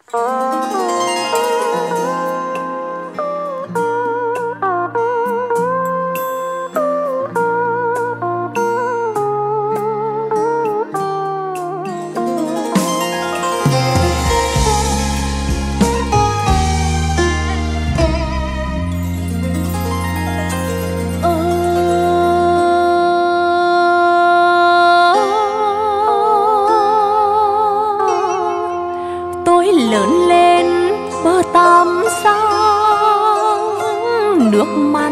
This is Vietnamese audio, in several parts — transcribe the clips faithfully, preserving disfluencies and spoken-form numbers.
nước mặn,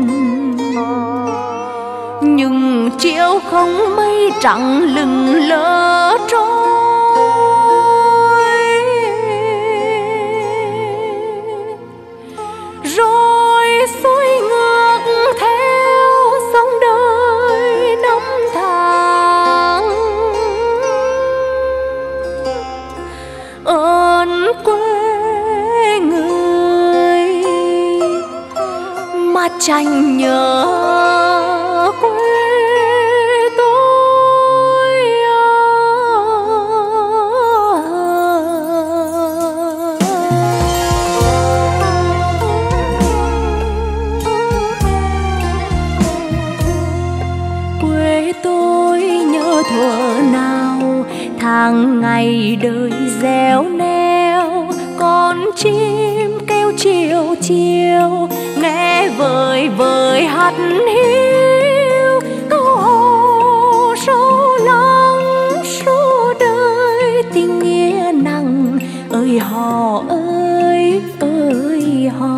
nhưng chiều không mây trắng lừng lơ trôi, rồi xuôi ngược theo dòng đời năm tháng. Ơn quê người mà chẳng nhớ quê tôi. Quê tôi nhớ thuở nào tháng ngày đời réo neo, con chim kêu chiều chiều nghe vời vời hắt hiu câu hò sâu lắng suốt đời tình nghĩa nặng. Ơi hò ơi ơi hò,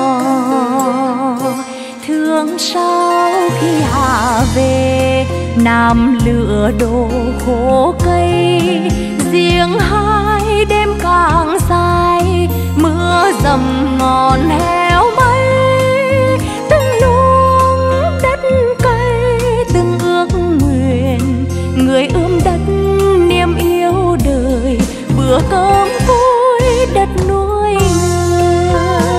thương sao khi hạ về nam lửa đổ khô cây, riêng hai đêm càng dài mưa dầm ngọn heo mây. Từng luống đất cây từng ước nguyện, người ươm đất niềm yêu đời, bữa cơm vui đất nuôi người.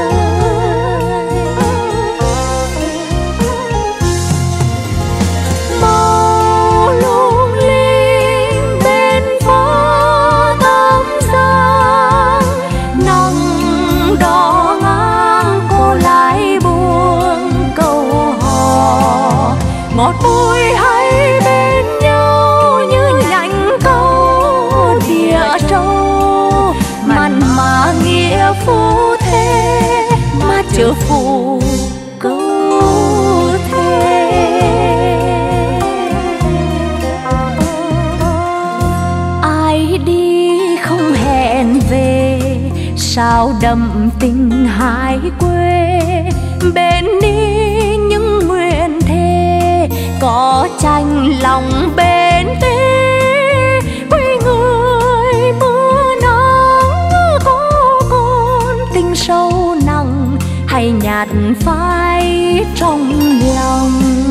Màu lung linh bên phố Tam Giang, nắng đỏ ngang cô lái buông câu hò, ngọt bùi hay bên nhau như nhánh câu địa trâu. Mặn mà nghĩa phu thế mà chớ phù câu thề. Ai đi không hẹn về sao đậm tình hai quê, bên đi những nguyện thề có tranh lòng bên tê. Quê người mưa nắng có con tình sâu nặng, hay nhạt phai trong lòng.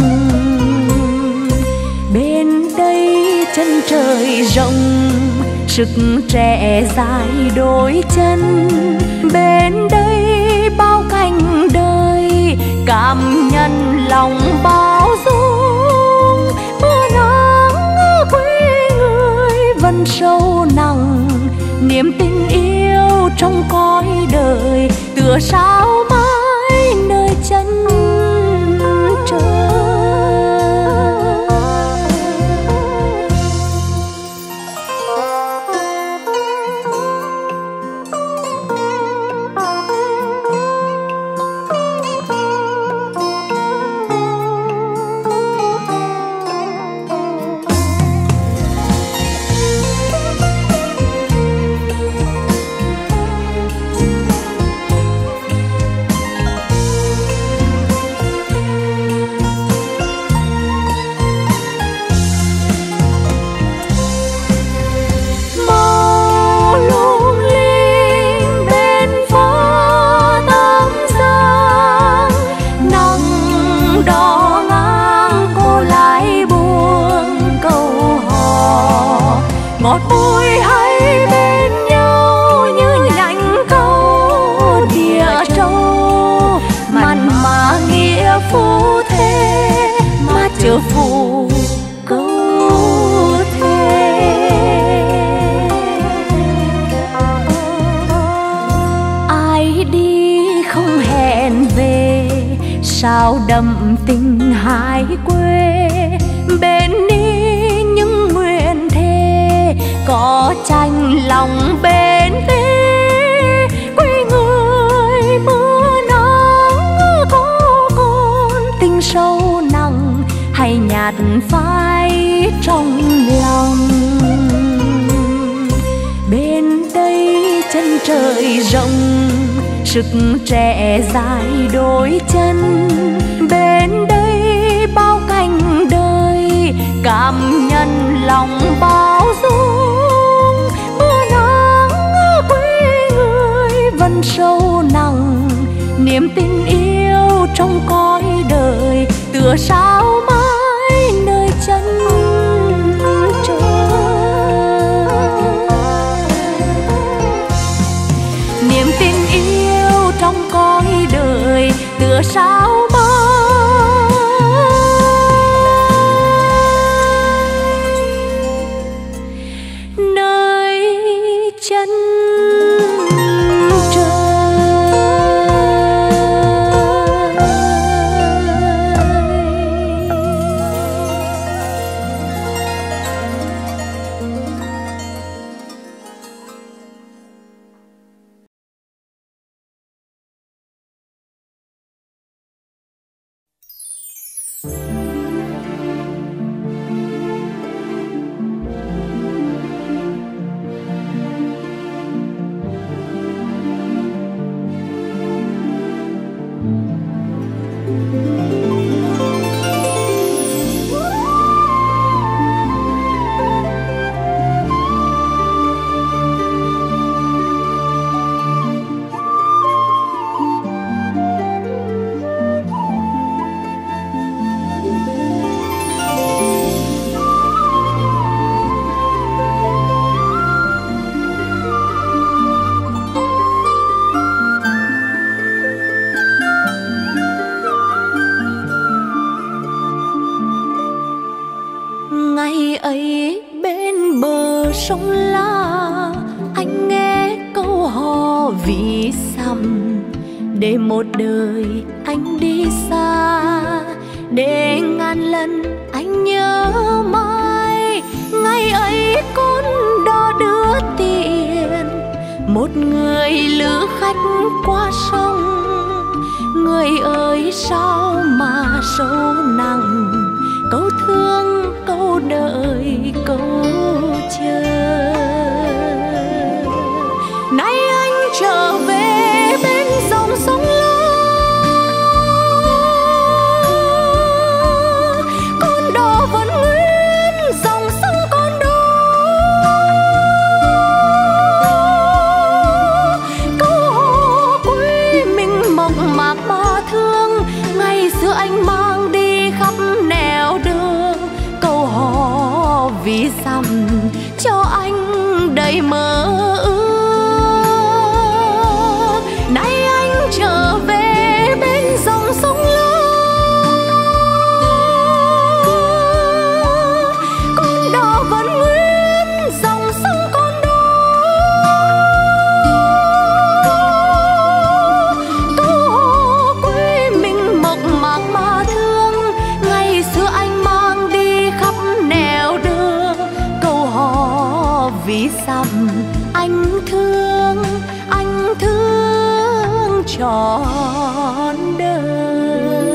Bên đây chân trời rộng sức trẻ dài đôi chân, bên đây bao cảnh đời cảm nhận lòng bao dung. Mưa nắng quê người vẫn sâu nặng, niềm tình yêu trong cõi đời tựa sao mãi nơi chân trời. Ngọt bùi hay bên nhau như nhánh câu địa trâu. Mặn mà nghĩa phu thế mà chớ phù câu thề. sao đậm tình hai quê. Bên đi những nguyện thề có tranh lòng bên tê. Quê người mưa nắng có con tình sâu nặng hay nhạt phai trong lòng. Bên đây chân trời rộng sức trẻ dài đôi chân. Bên đây bao cảnh đời cảm nhận lòng bao dung. Mưa nắng quê người vẫn sâu nặng niềm tin yêu trong cõi đời tựa sao mãi nơi chân trời. Niềm tin yêu trong cõi đời tựa sao mãi nơi chân sông La. Anh nghe câu hò ví dặm để một đời anh đi xa. Để ngàn lần anh nhớ mãi ngày ấy con đò đưa tiền một người lữ khách qua sông. Người ơi sao mà sâu nặng câu thương câu đợi câu chờ. Nay anh trở về bên dòng sông lớn, con đò vẫn nguyên dòng sông con đó. Câu hò quê mình mộng mạc ba thương ngày xưa anh mang đi khắp nẻo đường. Câu hò ví dặm cho anh đầy mơ ước. Nay anh trở về bên dòng sông lớn, con đò vẫn nguyên dòng sông con đó. Câu hò quê mình mộng mạc mà thương ngày xưa anh mang đi khắp nẻo đường. Câu hò ví dặm anh thương anh thương trọn đời.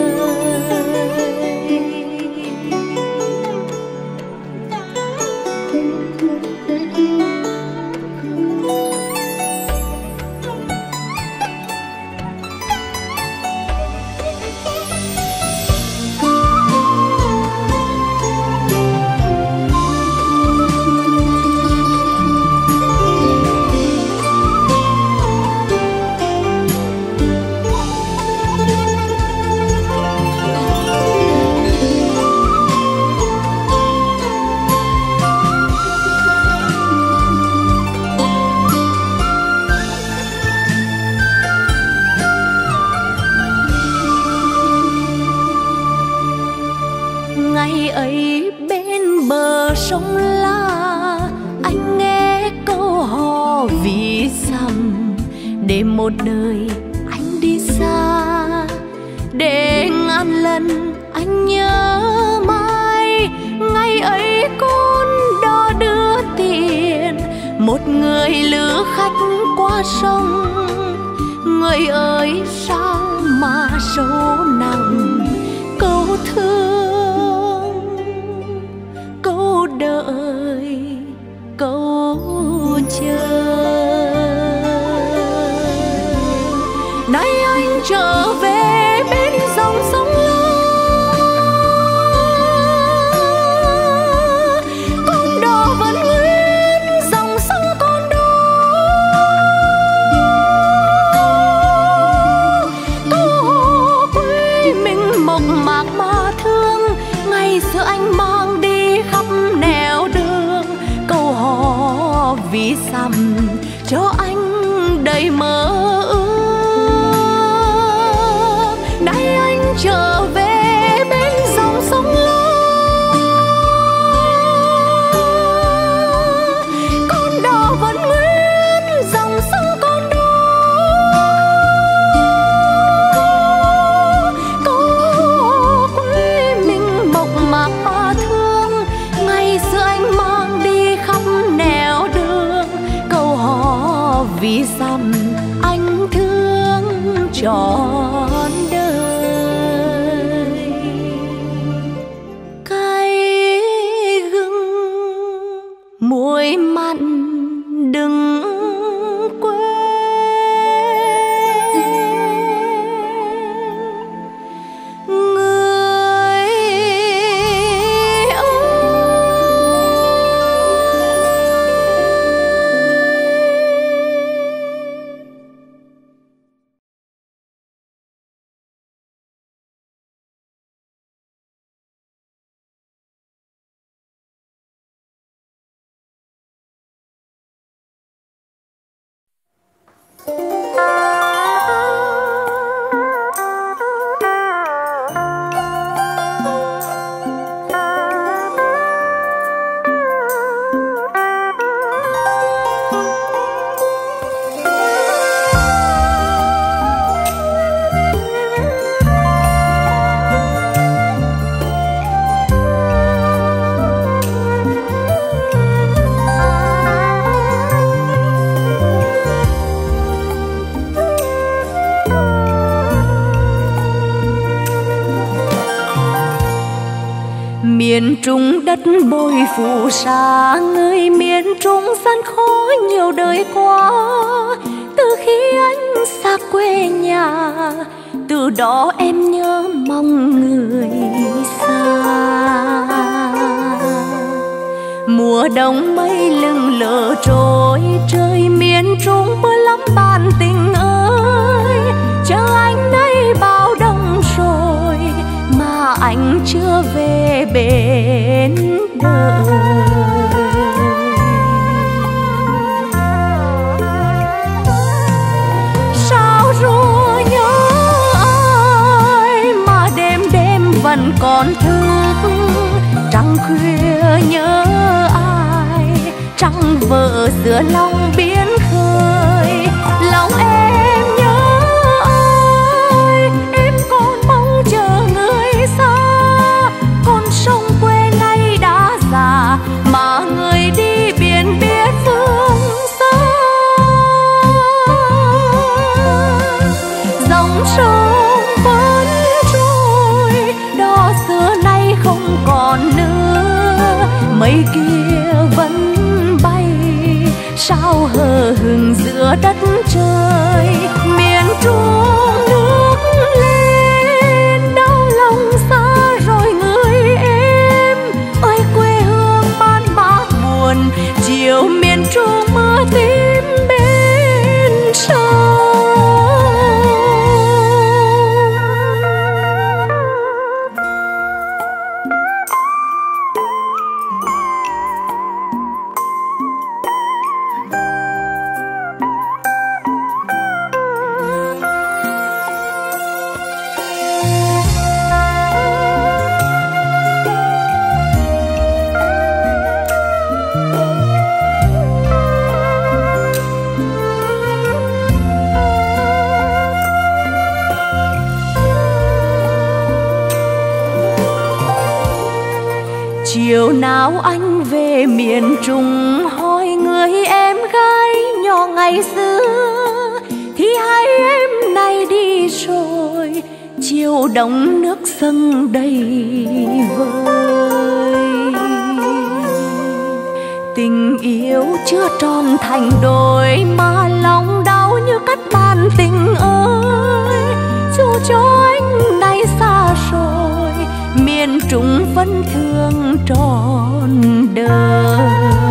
Ngày ấy bên bờ sông La, anh nghe câu hò ví dặm để một đời anh đi xa. để ngàn lần anh nhớ mãi. Ngày ấy con đò đưa tiền một người lữ khách qua sông. Người ơi sao mà sâu nặng câu thương, câu đợi, câu chờ. Nay anh trở về bên dòng sông lớn, con đò vẫn nguyên dòng sông con đó. Câu quê mình mộc mạc mà thương, ngày xưa anh mang đi khắp nẻo đường. Câu hò ví dặm cho anh đầy mơ ước. Nay anh trở về bên dòng sông lớn, con đò vẫn nguyên dòng sông con đó. Câu quê mình mộc mạc mà thương, ngày xưa anh mang đi khắp nẻo đường. Câu hò ví dặm anh thương trọn đời. Cay gừng muối mặn đừng quên, người miền Trung đất bồi phù sa, người miền Trung gian khó nhiều đời qua. Từ khi anh xa quê nhà, từ đó em nhớ mong người xa. Mùa đông mây lững lờ trôi, trời miền Trung mưa lắm bạn tình ơi. Chờ anh nay bao đông rồi mà anh chưa về bên đời. Sao rồi nhớ ai mà đêm đêm vẫn còn thức, trăng khuya nhớ ai, trăng vợ giữa lòng biển khơi. Lòng em nhớ ai, em còn mong chờ người xa. Con sông quê nay đã già mà người đi biển biết phương xa. Dòng sông vẫn trôi, đò xưa nay không còn nữa. Mây kia vẫn bay, sao hờ hững giữa đất trời. Miền Trung nước lên, đau lòng xa rồi người em ơi. Quê hương man mác buồn, chiều miền Trung mưa tím bên sông. chiều nào anh về miền Trung hỏi người em gái nhỏ ngày xưa thì hai em nay đi rồi, chiều đông nước sông đầy vơi. Tình yêu chưa tròn thành đôi mà lòng đau như cắt bàn tình ơi. Dù cho anh nay xa rồi, miền Trung vẫn thương trọn đời.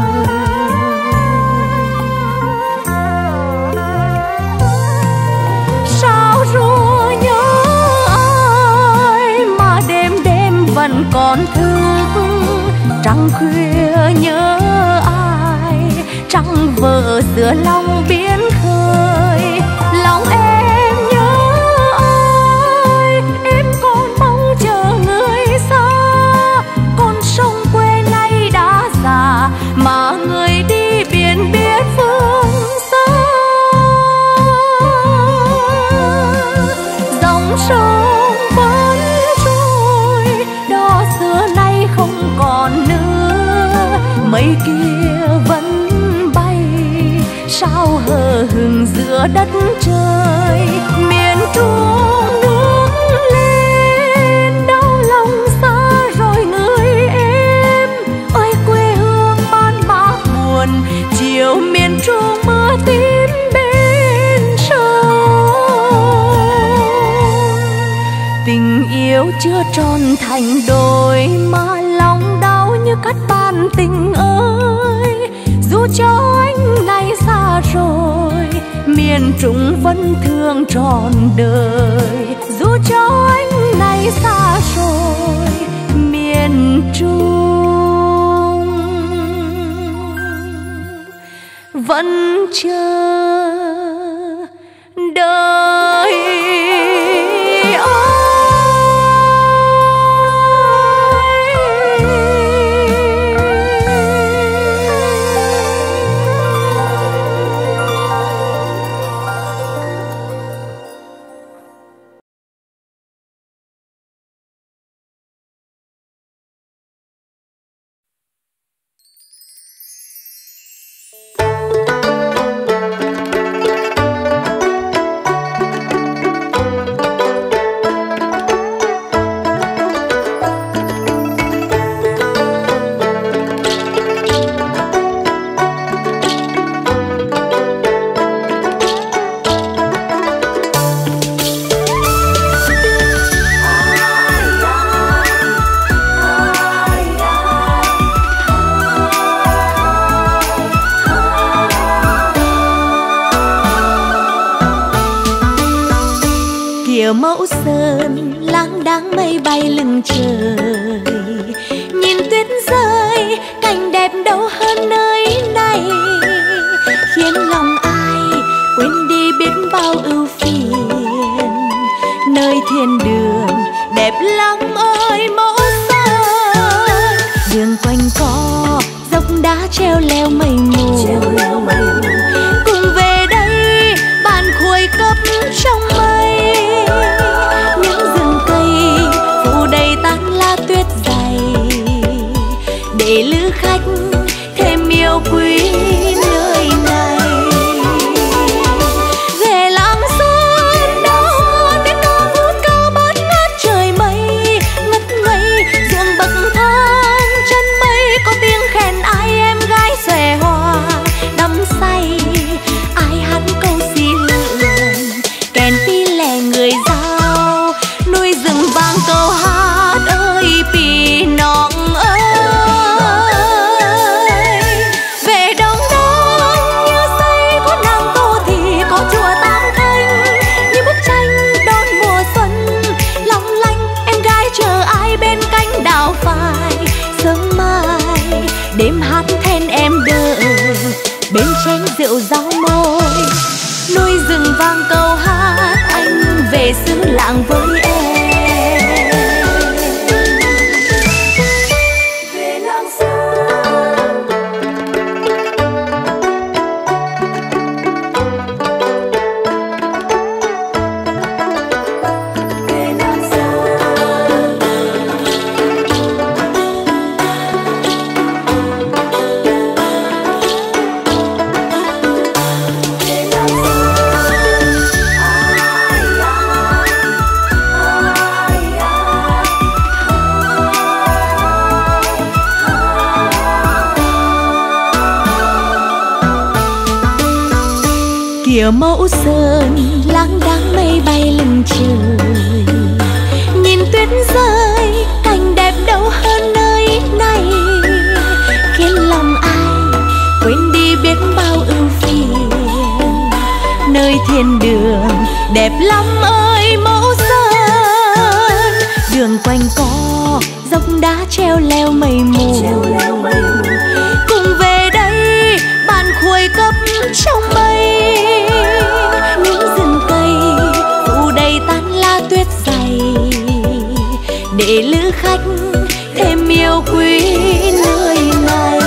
Sao ru nhớ ai mà đêm đêm vẫn còn thức, trăng khuya nhớ ai, trăng vợ giữa lòng biển khơi. Lòng em nhớ ai, em còn mong chờ người xa. Con sông quê nay đã già mà người đi biển biết phương xa. Dòng sông vẫn trôi, đò xưa nay không còn nữa. Mây kia vẫn bay, sao hờ hững giữa đất trời. Miền Trung nước lên, đau lòng xa rồi người em ơi. Quê hương man mác buồn, chiều miền Trung mưa tím bên sông. Tình yêu chưa tròn thành đôi mà lòng đau như cắt bàn tình ơi. Dù cho anh nay xa rồi, miền Trung vẫn thương trọn đời. Dù cho anh nay xa rồi, miền Trung vẫn chờ đợi anh. Kiểu mẫu sơn lang đãng mây bay lưng trời, nhìn tuyết rơi cảnh đẹp đâu hơn nơi này, khiến lòng ai quên đi biết bao ưu phiền. Nơi thiên đường đẹp lắm ơi mẫu sơn, đường quanh co dốc đá treo leo mây mù. Cùng về đây bàn khuây cấp trong mây, những rừng cây phủ đầy tán lá tuyết dày, để lữ khách thêm yêu quý nơi này. Về làng sơn đâu tiếng ca vút cao bát ngát trời mây, ngất ngây ruộng bậc thang chân mây, có tiếng khen ai em gái xòe hoa đắm say. Ai hát câu xí lượn kèn phi lè người giao, nuôi rừng vang câu hát ơi pì nọng ơi. Về đông đông như say có nàng tô thì có chùa Tam Thanh, như bức tranh đón mùa xuân long lanh. Em gái chờ ai bên cánh đào phai, sớm mai đêm hát then em đợi bên chén rượu rau môi. Nuôi rừng vang câu hát anh về xứ lạng với em. Về làng sơn, về làng sơn. Kìa mẫu sơn lãng đãng mây bay lưng trời, nhìn tuyết rơi cảnh đẹp đâu hơn nơi này, khiến lòng ai quên đi biết bao ưu phiền. Nơi thiên đường đẹp lắm ơi mẫu sơn, đường quanh co dốc đá treo leo mây mù. Cùng về đây bàn khuây cấp trong mây, những rừng cây phủ đầy tán lá tuyết dày, để lữ khách thêm yêu quý nơi này.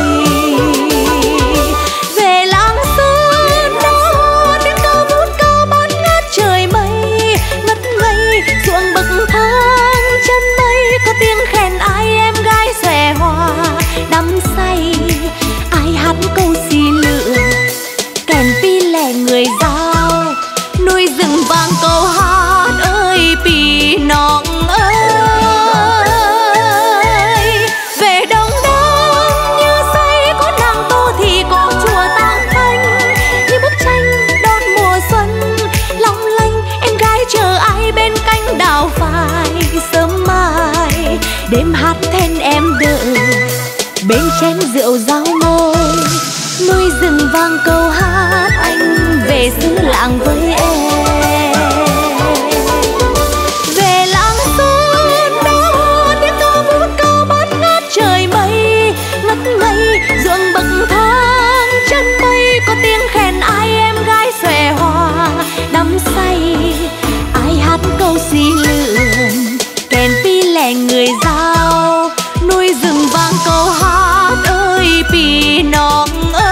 Về làng sơn đó tiếng ca vút cao bát ngát trời mây, ngất ngây ruộng bậc thang chân mây, có tiếng khen ai em gái xòe hoa đắm say. Ai hát câu xì lựa kèn pi lẻ người giao, núi rừng vang câu hát ơi pì nọng ơi. Về đông đông như say có nàng tô thì có chùa Tam Thanh, như bức tranh đón mùa xuân long lanh. Em gái chờ ai bên cánh đào phai sớm mai, đêm hát then em đợi bên chén rượu rau môi. Núi rừng vang câu hát anh về xứ làng với em. Về làng sơn đó tiếng ca vút cao bát ngát trời mây, ngất ngây ruộng bậc thang chân mây, có tiếng khen ai em gái xòe hoa đắm say. Ai hát câu xì lượn kèn pi lẻ người giao, núi rừng vang câu hát ơi pì nọng ơi.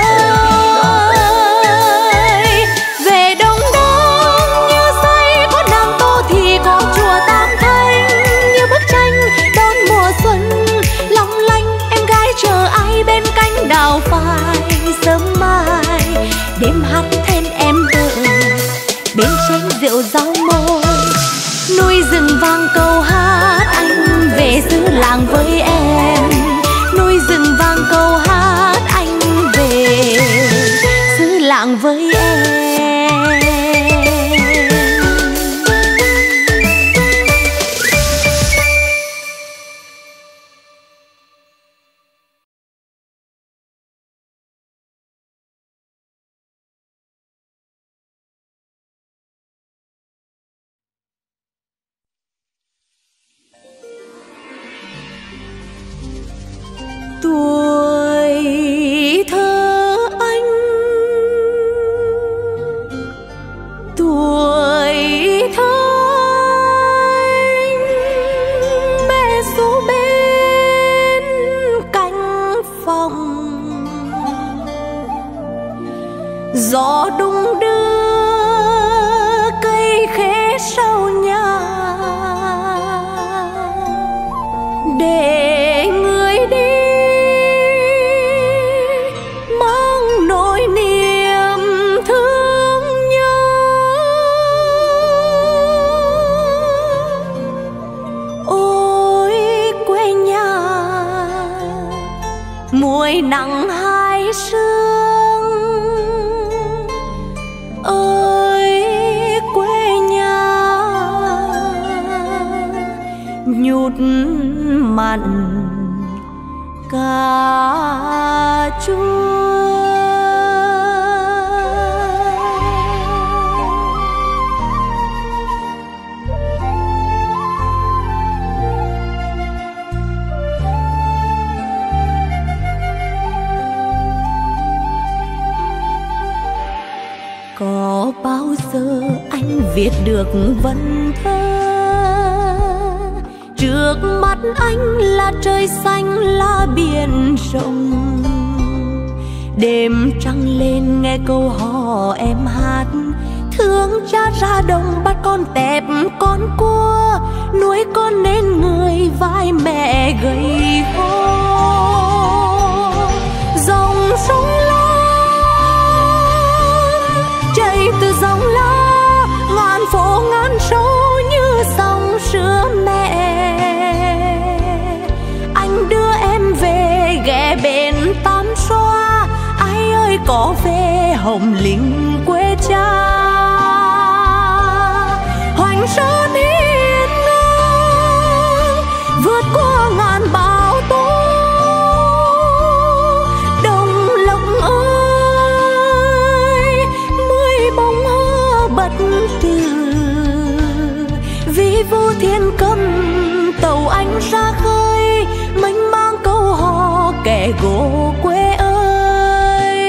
Về đông đông như say có nàng tô thì có chùa Tam Thanh, như bức tranh đón mùa xuân long lanh. Em gái chờ ai bên cánh đào phai sớm mai, đêm hát then em đợi bên chén rượu rau môi. Núi rừng vang câu hát anh về xứ làng với em, núi rừng vang câu hát anh về xứ làng với em. Tuổi thơ anh, tuổi thơ anh, mẹ ru bên cánh phòng, gió đung đưa cây khế sau nhà, để người đi mang nỗi niềm thương nhớ. Ôi quê nhà muối nắng hai sương, ơi quê nhà nhút mặn cà chua. Có bao giờ anh viết được vần thơ, trước mắt anh là trời xanh lá biển rộng, đêm trăng lên nghe câu hò em hát, thương cha ra đồng bắt con tẹp con cua, nuôi con nên người vai mẹ gầy khô. Dòng sông lớn chảy từ dòng lá, ngàn phố ngàn sâu như dòng sữa mẹ. Anh đưa em về ghé bên Tam Xoa, ai ơi có về Hồng Linh quê cha. bất tử. Vì vu thiên cầm tàu anh ra khơi, mênh mang câu hò kẻ gỗ quê ơi.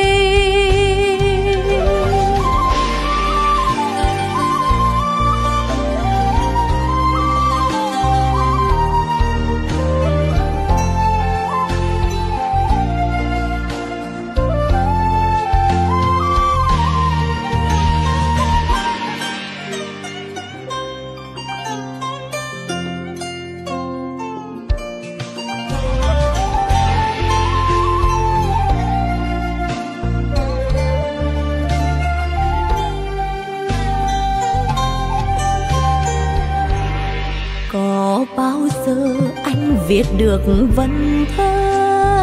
Có bao giờ anh viết được vần thơ,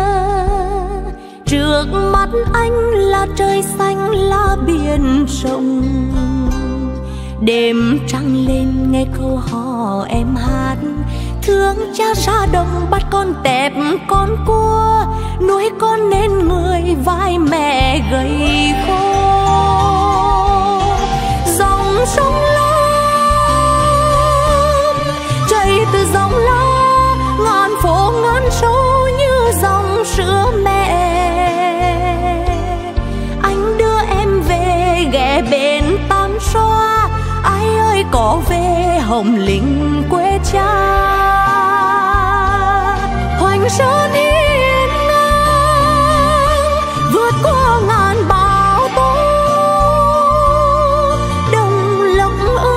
trước mắt anh là trời xanh là biển rộng. Đêm trăng lên nghe câu hò em hát, thương cha ra đồng bắt con tẹp con cua, nuôi con nên người vai mẹ gầy khô. Dòng sông từ dòng lá ngàn phố ngàn số như dòng sữa mẹ. Anh đưa em về ghé bên Tam Xoa, ai ơi có về Hồng Linh quê cha. Hoành sơn hiên ngang vượt qua ngàn bão tố, đồng lộc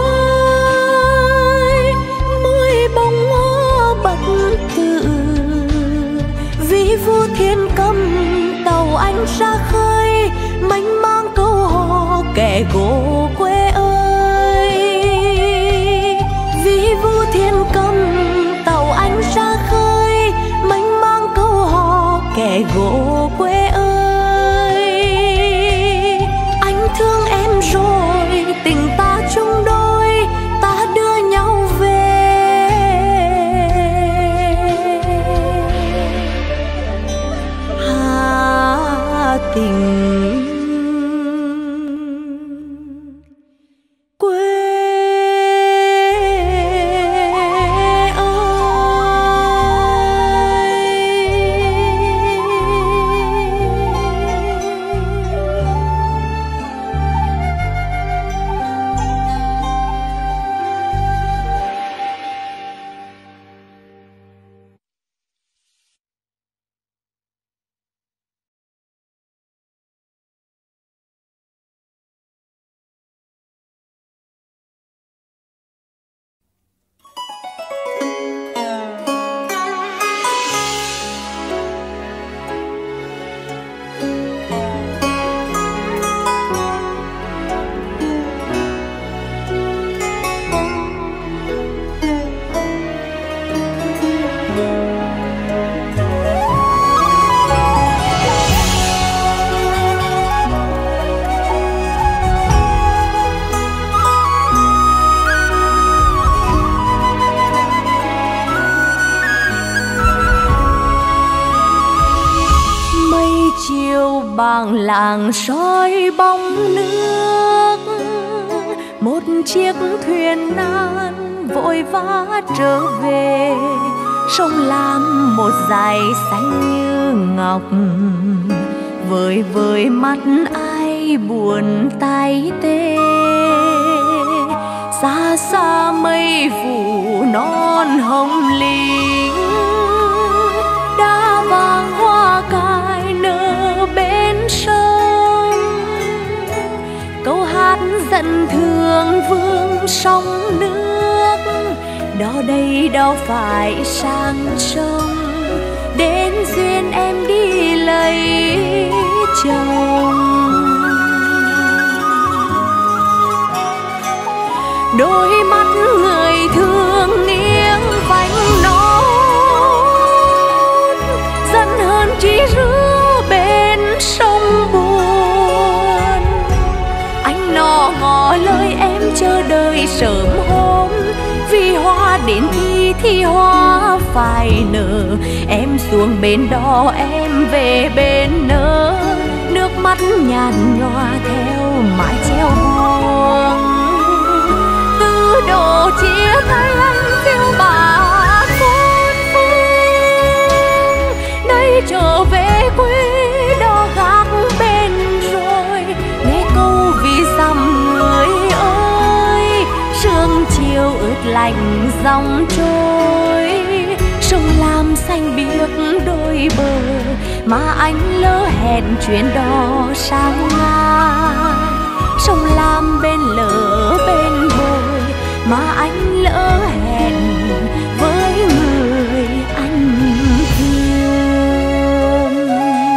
ơi mười bông hoa bất tử. Vì vu thiên cầm tàu anh ra khơi, mênh mang câu hò kẻ gỗ quê ơi. Vì vu thiên cầm tàu anh ra khơi, mênh mang câu hò kẻ gỗ quê ơi. Anh thương em rồi tình ta chung đôi, ta đưa nhau về. Hà tình bàng làng soi bóng nước. Một chiếc thuyền nan vội vã trở về, sông Lam một dải xanh như ngọc. Vơi vơi mắt ai buồn tay tê, xa xa mây phủ non hồng linh. Đá vàng hoa cài nở bên sông, câu hát dẫn thương vương sông nước. Đó đây đâu phải sang sông, đến duyên em đi lấy chồng. Đôi mắt người thương nghiêng vành nón, dân hơn chỉ rứa bên sông buồn. Anh nọ ngỏ lời em chờ đợi sớm hôm, vì hoa đến thì thì hoa phải nở. Em xuống bên đó em về bên nỡ, nước mắt nhạt nhòa theo mái treo buông. lạnh dòng trôi. Sông Lam xanh biếc đôi bờ mà anh lỡ hẹn chuyến đò sang ngang. Sông Lam bên lỡ bên bồi mà anh lỡ hẹn với người anh thương.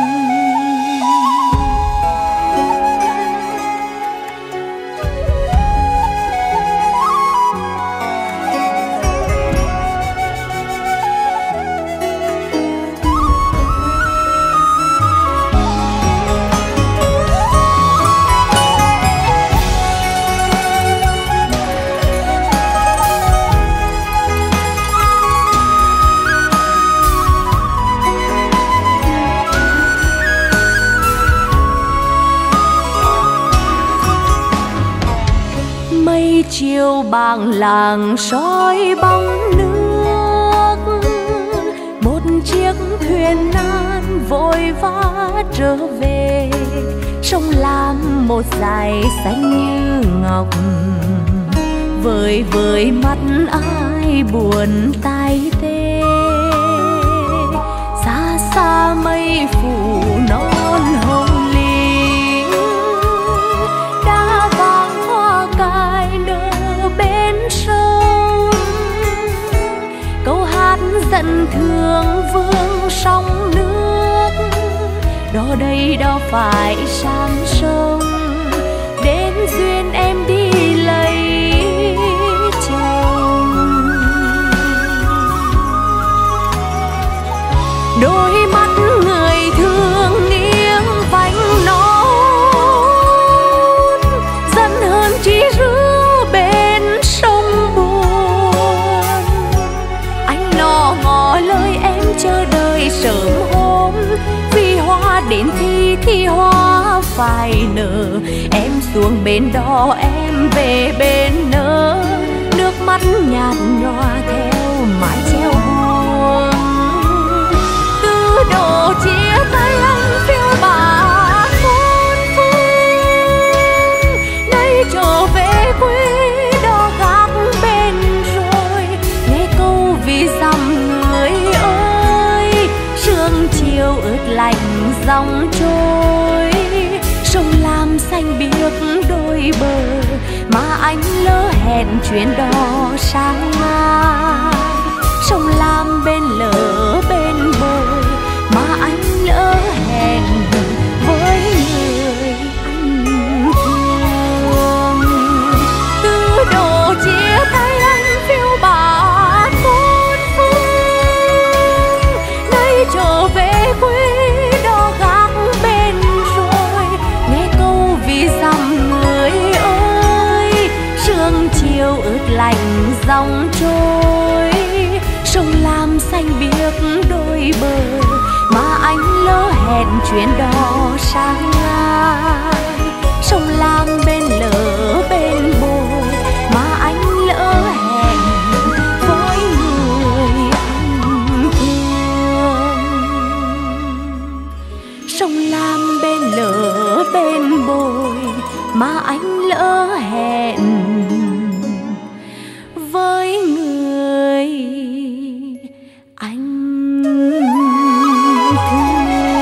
Chiều bảng làng soi bóng nước, một chiếc thuyền nan vội vã trở về. Sông Lam một dải xanh như ngọc, vời vời mắt ai buồn tay tê. Xa xa mây phủ non hồng ling, đã vàng hoa cài nở bên sông. Câu hát dẫn thương vương sông nước, đó đây đó phải sang sông. Đến duyên em đi lấy chồng. Đôi mắt người thương nghiêng vành nón, dẫn hơn chỉ rứa bên sông buồn. Anh lo ngỏ lời em chờ đợi sớm hôm, vì hoa đến thì thì hoa phải nở. Em xuống bên đó em về bên nỡ, nước mắt nhạt nhòa theo mái treo buồn. Từ độ chia tay anh phiêu bạt muôn phương, nay trở về quê đó gác bên rồi. Nghe câu vì dằm người ơi, sương chiều ướt lạnh dòng trôi. Sông Lam xanh biếc đôi bờ mà anh lỡ hẹn chuyến đò sang ngang. Sông Lam bên lỡ bên bồi mà anh lỡ hẹn với người anh thương. Từ độ chia tay anh phiêu bạt muôn phương, nay trở về quê đó gác bên rồi. Nghe câu vì dằm người ơi, sương chiều ướt lạnh dòng trôi. Sông Lam xanh biếc đôi bờ mà anh lỡ hẹn chuyến đò sang ngang. Sông Lam bên lỡ bên bồi mà anh lỡ hẹn với người anh thương. Sông Lam bên lỡ bên bồi mà anh lỡ hẹn với người anh thương.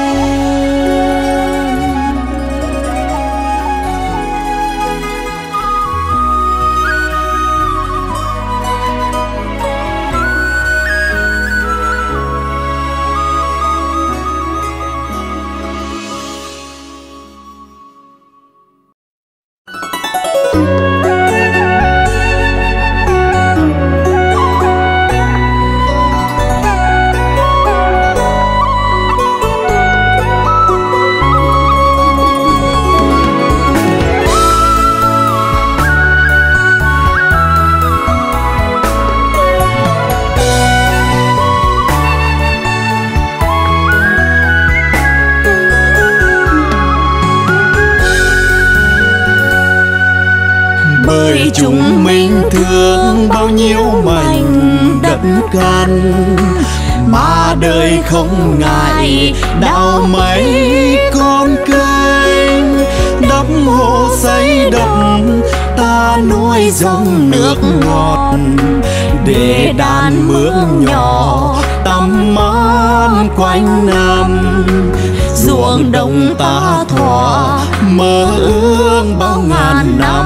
Bởi chúng mình thương bao nhiêu mảnh đất cằn, mà đời không ngại đào mấy con kênh. Đắp hồ xây đập ta nuôi dòng nước ngọt, để đàn mướn nhỏ tắm mát quanh năm. Ruộng đồng ta thỏa mơ ước bao ngàn năm.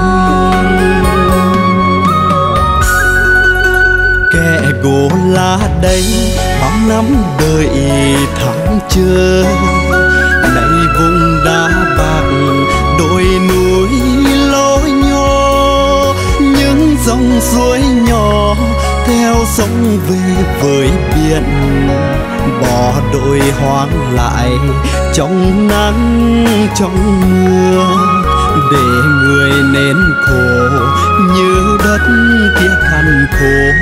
Kẻ gỗ lá đây bao năm đợi tháng chờ, nay vùng đá bạc đồi núi lối nhô, những dòng suối nhỏ theo sông về với biển. Bỏ đồi hoang lại trong nắng trong mưa, để người nên khổ như đất kia cằn khô.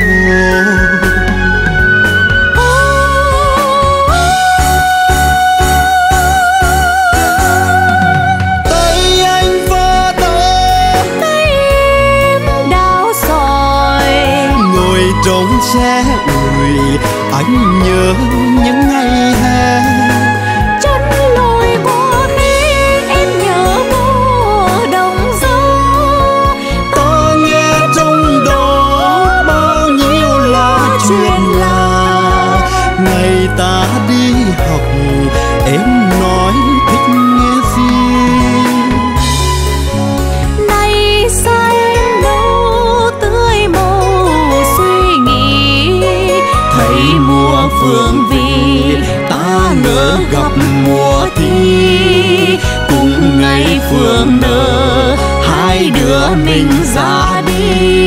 Tay anh vơ tơ, tay em đào sỏi, ngồi trống xe ủi anh nhớ những ngày hè. chân lội qua mi em nhớ mùa đồng gió. Ta nghe trong đó bao nhiêu là chuyện là ngày ta đi học em nói thích nghe gì. Nay xa em đâu tươi màu suy nghĩ, Thấy mùa phương vì ta ngỡ gặp mùa thi. Cùng ngày phương nở hai đứa mình ra đi.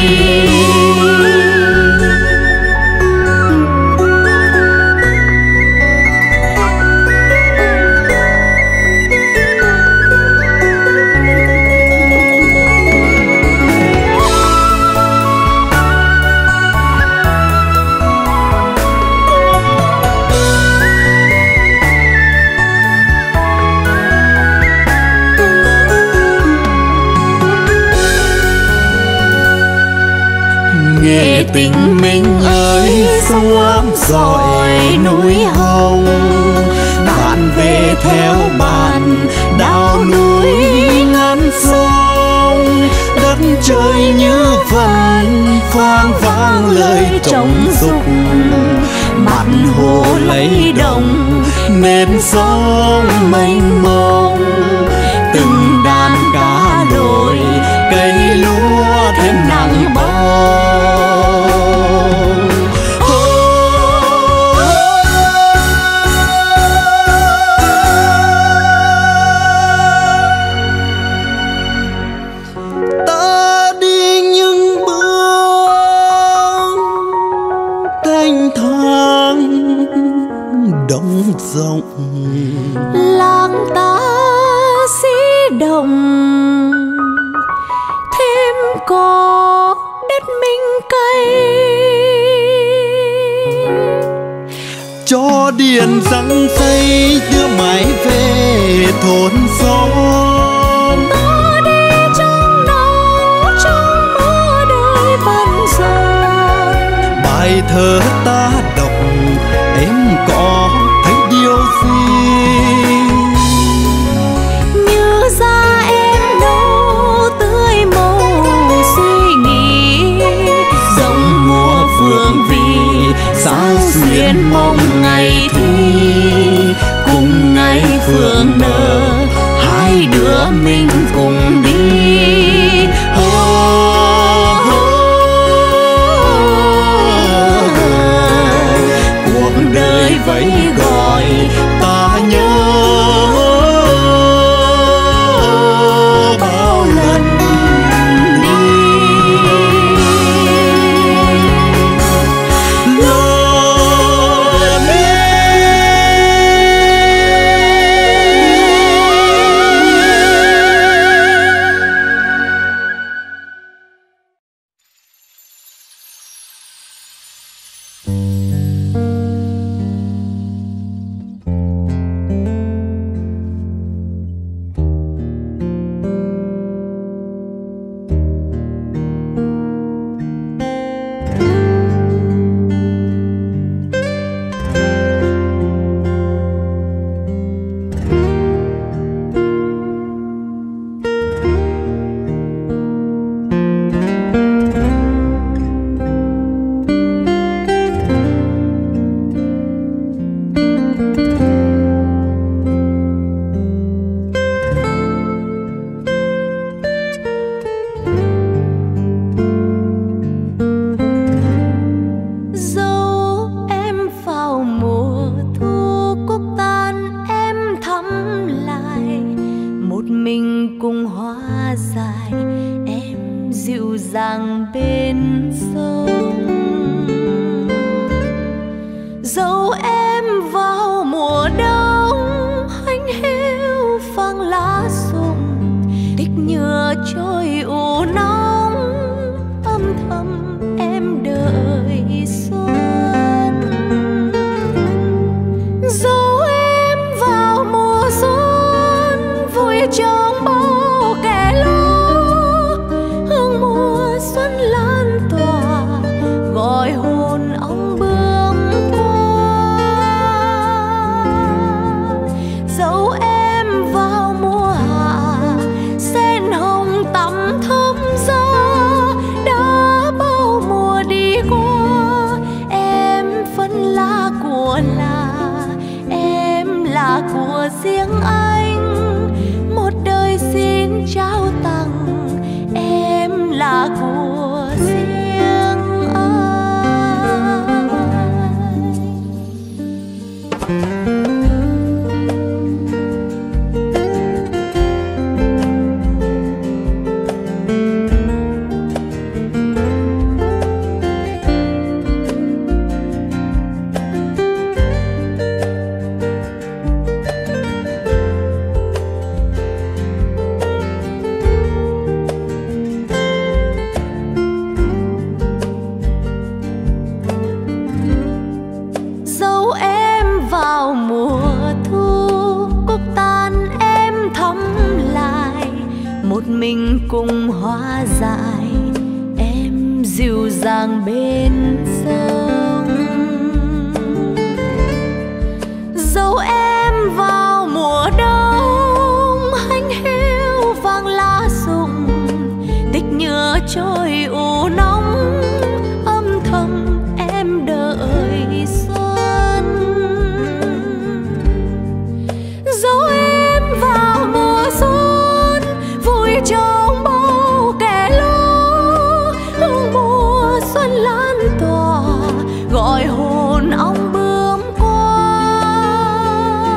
Nghe tình mình ơi sông lam dọi núi hồng, bạn về theo bạn đào núi ngăn sông. Đất trời như phần vang vang lời trống dục, mặt hồ lấy đồng nên sông mênh mông. Từng đàn cá lội cây lúa thêm nắng bóng. Ta đi những bước thanh thang đông rộng, làng ta xí đồng thêm có đất mình cày. cho điện răng xây đưa mãi về thôn xóm. Ta đi trong nắng trong mưa đời bận rộn, Bài thơ ta đọc em có thấy điều gì? như da em đâu tươi màu suy nghĩ. Dòng mùa phương vì sao xuyên mong ngày thi. Cùng ngày phương nở hai đứa mình cùng đi. Oh, oh, oh, oh. dịu dàng bên sông. Dẫu em vào mùa đông hanh hiu phang lá rụng, tích nhựa trôi ủ nóng âm thầm em đợi xuân. Dẫu em vào mùa xuân vui trong bao kẻ lúa, hương mùa xuân lan tỏa gọi hồn ong bướm qua. Dẫu em vào mùa hạ sen hồng tắm thơm gió, đã bao mùa đi qua em vẫn là của là em là của riêng anh. Một đời xin trao tặng em là của riêng anh. Dẫu em vào mùa thu cúc tan em thắm lại, một mình cùng hoa dại em dịu dàng bên sông. Dẫu em vào mùa đông hanh hiu vàng lá rụng, tích nhựa trôi ủ nóng âm thầm em đợi xuân. Dẫu em vào mùa xuân vui trong bao kẻ lúa, hương mùa xuân lan tỏa gọi hồn ong bướm qua.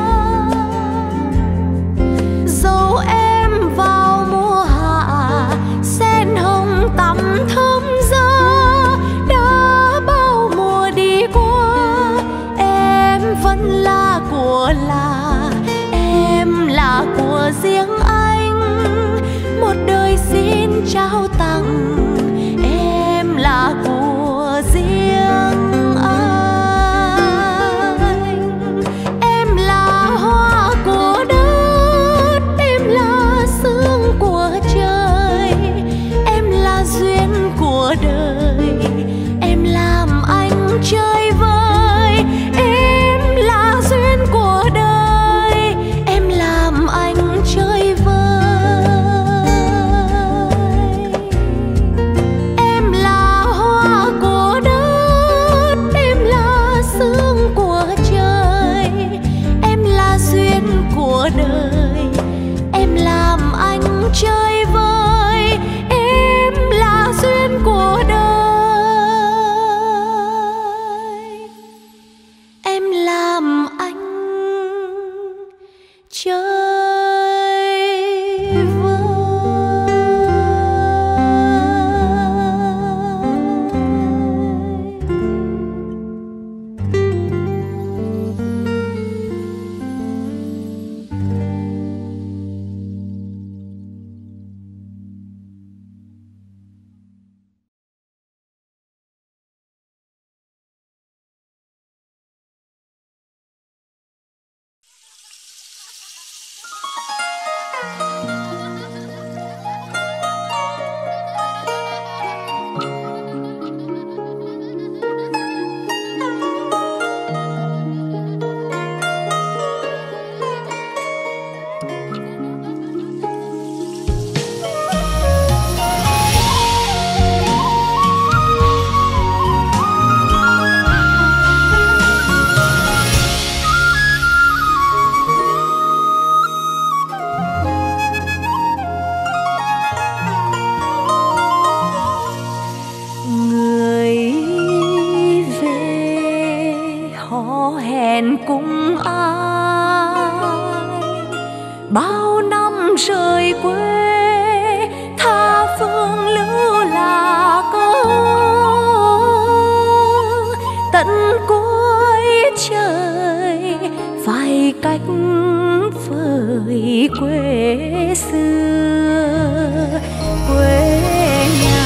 quê xưa quê nhà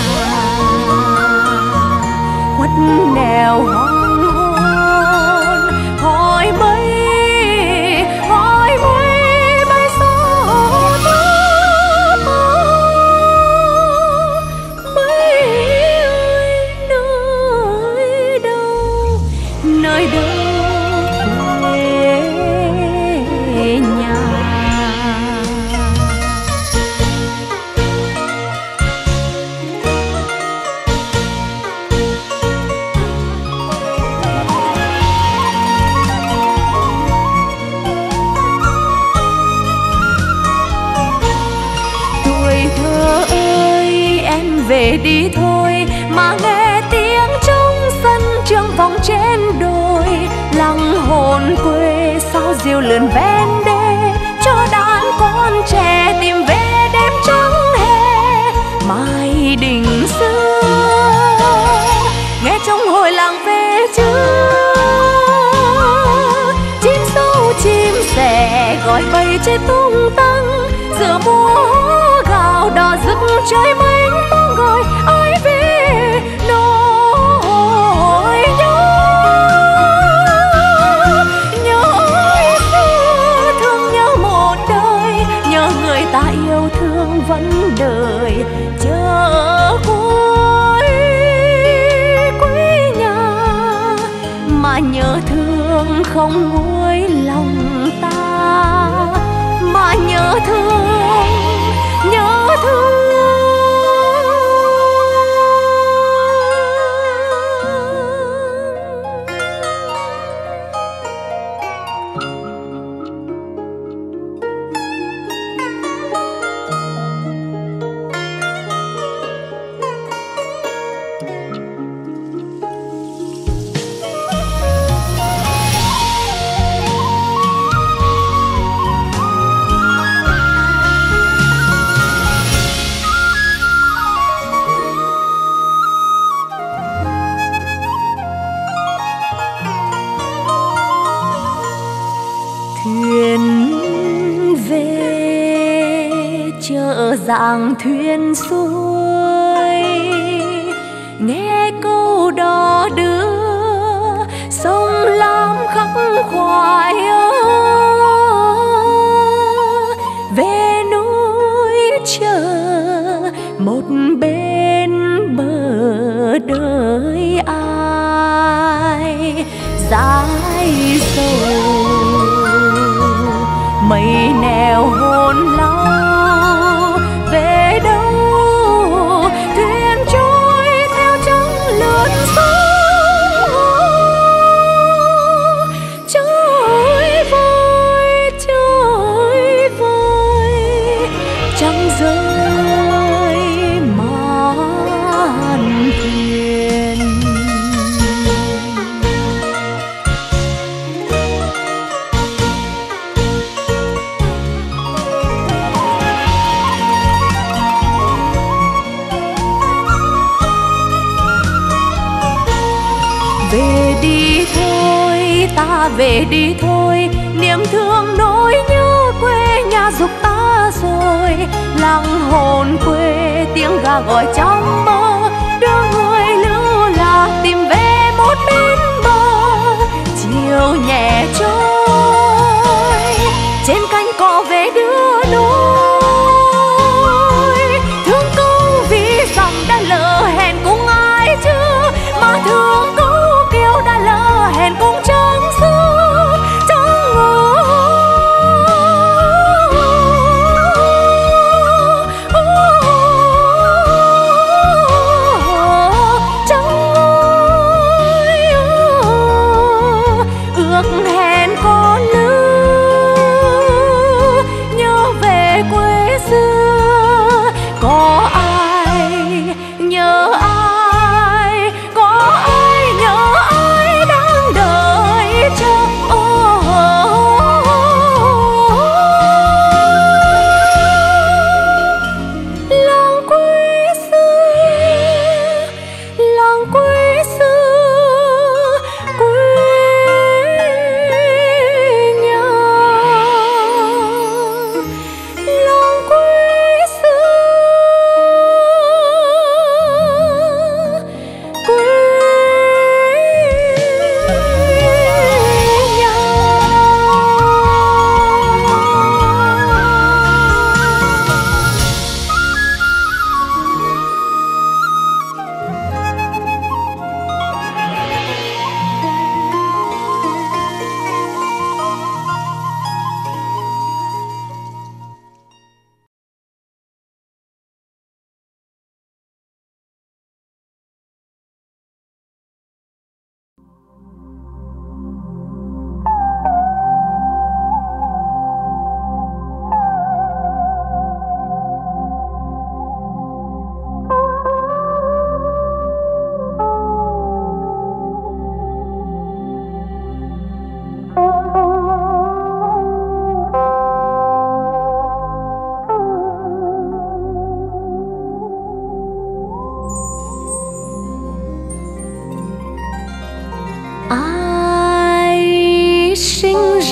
khuất nẻo hoang hôn hỏi mây hỏi mây bay xa ta mây ơi nơi đâu nơi đâu về đi thôi mà nghe tiếng trong sân trường vòng trên đồi lăng hồn quê sao diều lượn ven đê cho đàn con trẻ tìm về đêm trắng hè mai đình xưa nghe trong hồi làng về chưa chim sâu chim sẻ gọi bầy trên tung tăng giữa mùa gạo đỏ rực trời mênh mông gọi ai về nỗi nhớ nhớ ơi xưa thương nhớ một đời nhớ người ta yêu thương vẫn đời chờ cuối quê nhà mà nhớ thương không nguôi lòng ta mà nhớ thương nhớ thương dạng thuyền xuôi nghe câu đò đưa sông lam khắc khoải về núi chờ một bên bờ đời ai dãi sầu mây nèo hôn lao về đâu thuyền trôi theo trắng lướt sóng trôi vơi trôi vơi trăng rơi màn thuyền về đi thôi ta về đi thôi niềm thương nỗi nhớ quê nhà dục ta rồi lăng hồn quê tiếng gà gọi trong mơ đưa người lưu lạc tìm về một bên bờ chiều nhẹ trôi trên cánh cỏ về đưa nỗi thương câu vì rằng đã lỡ hẹn cùng ai chưa mà thương câu kêu đã lỡ hẹn cùng trăng xưa trăng ngờ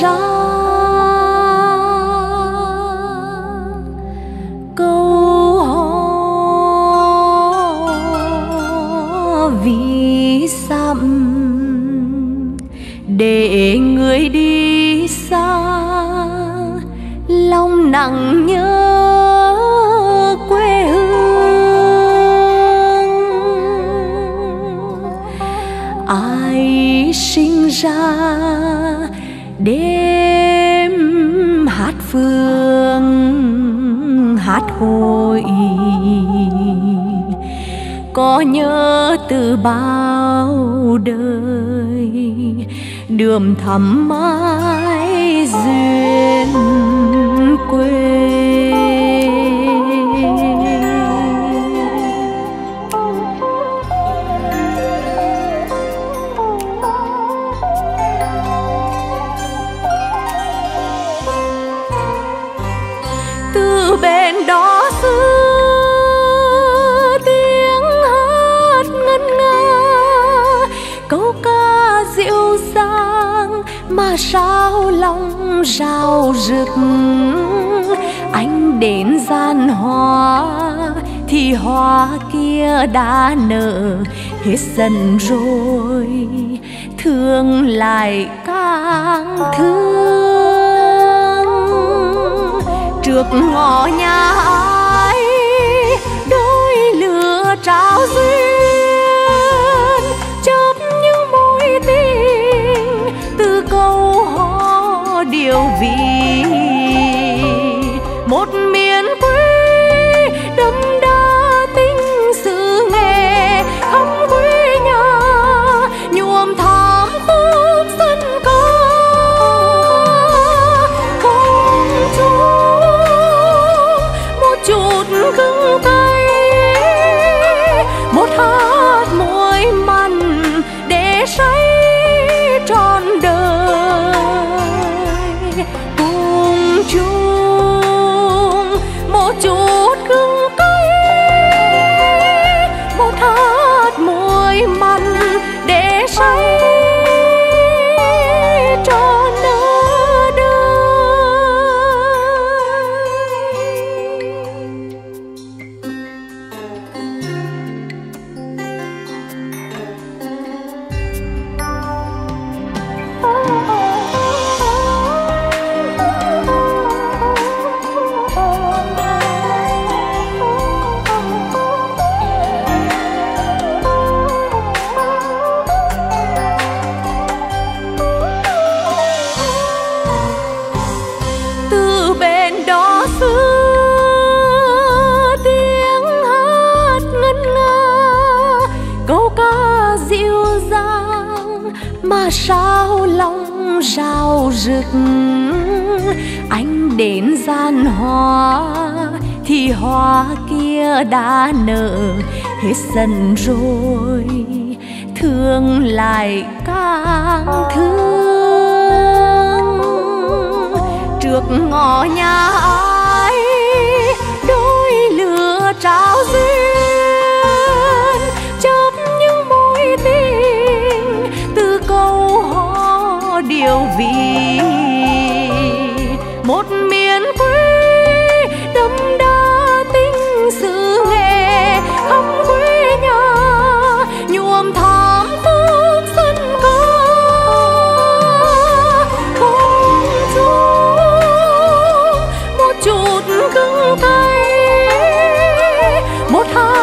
ra câu hò vì dặm để người đi xa lòng nặng nhớ quê hương. Ai sinh ra đêm hát phương hát hội, có nhớ từ bao đời đường thắm mãi duyên quê. Từ bên đó xưa tiếng hát ngân nga, câu ca dịu dàng mà sao lòng rào rực. Anh đến gian hoa thì hoa kia đã nở hết dần rồi, thương lại càng thương. Trước ngõ nhà ai đôi lửa trao duyên, chớp những mối tình từ câu hò điều vì một miền quê đậm đà tình xứ nghề khắp quê nhà nhuộm thắm khúc dân ca cùng chung một chút gừng cay, một hạt muối mặn để say trọn đời. Cùng chung một chút gừng cay, một hạt muối mặn để say trọn đời. Từ bên đó xưa tiếng hát ngân nga, câu ca dịu dàng mà sao lòng rào rực. Anh đến gian hoa thì hoa kia đã nở hết dần rồi, thương lại càng thương. Trước ngõ nhà ai đôi lửa trao duyên, chớp những mối tình từ câu hò điều vì một miền quê đậm đà tình xứ nghề khắp quê nhà nhuộm thắm khúc dân ca cùng chung một chút gừng cay, một hạt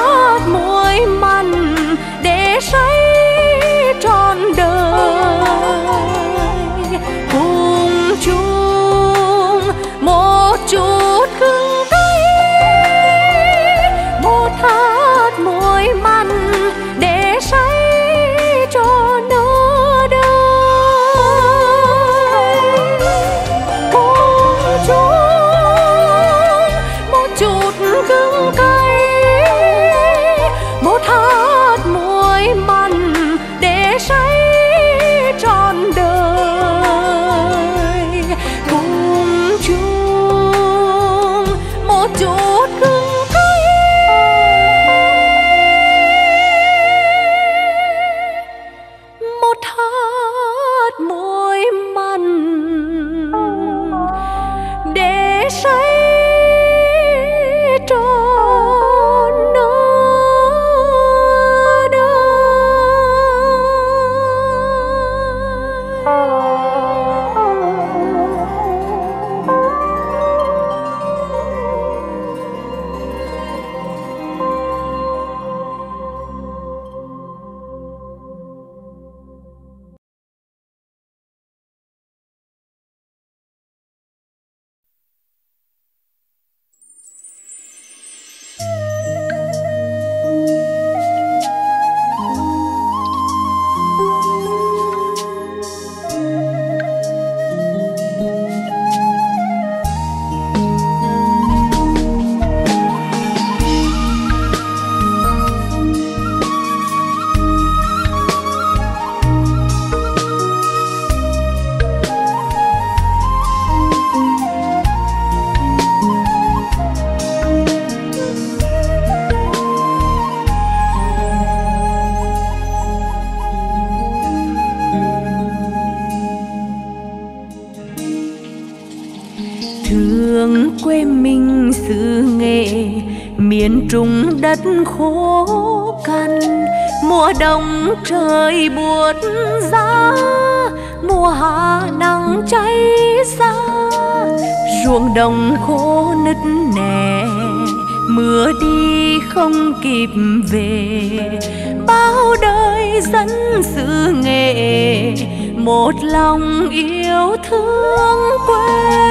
mình xứ Nghệ, miền Trung đất khô cằn. Mùa đông trời buốt giá, mùa hạ nắng cháy xa. Ruộng đồng khô nứt nẻ, mưa đi không kịp về. Bao đời dân xứ Nghệ, một lòng yêu thương quê.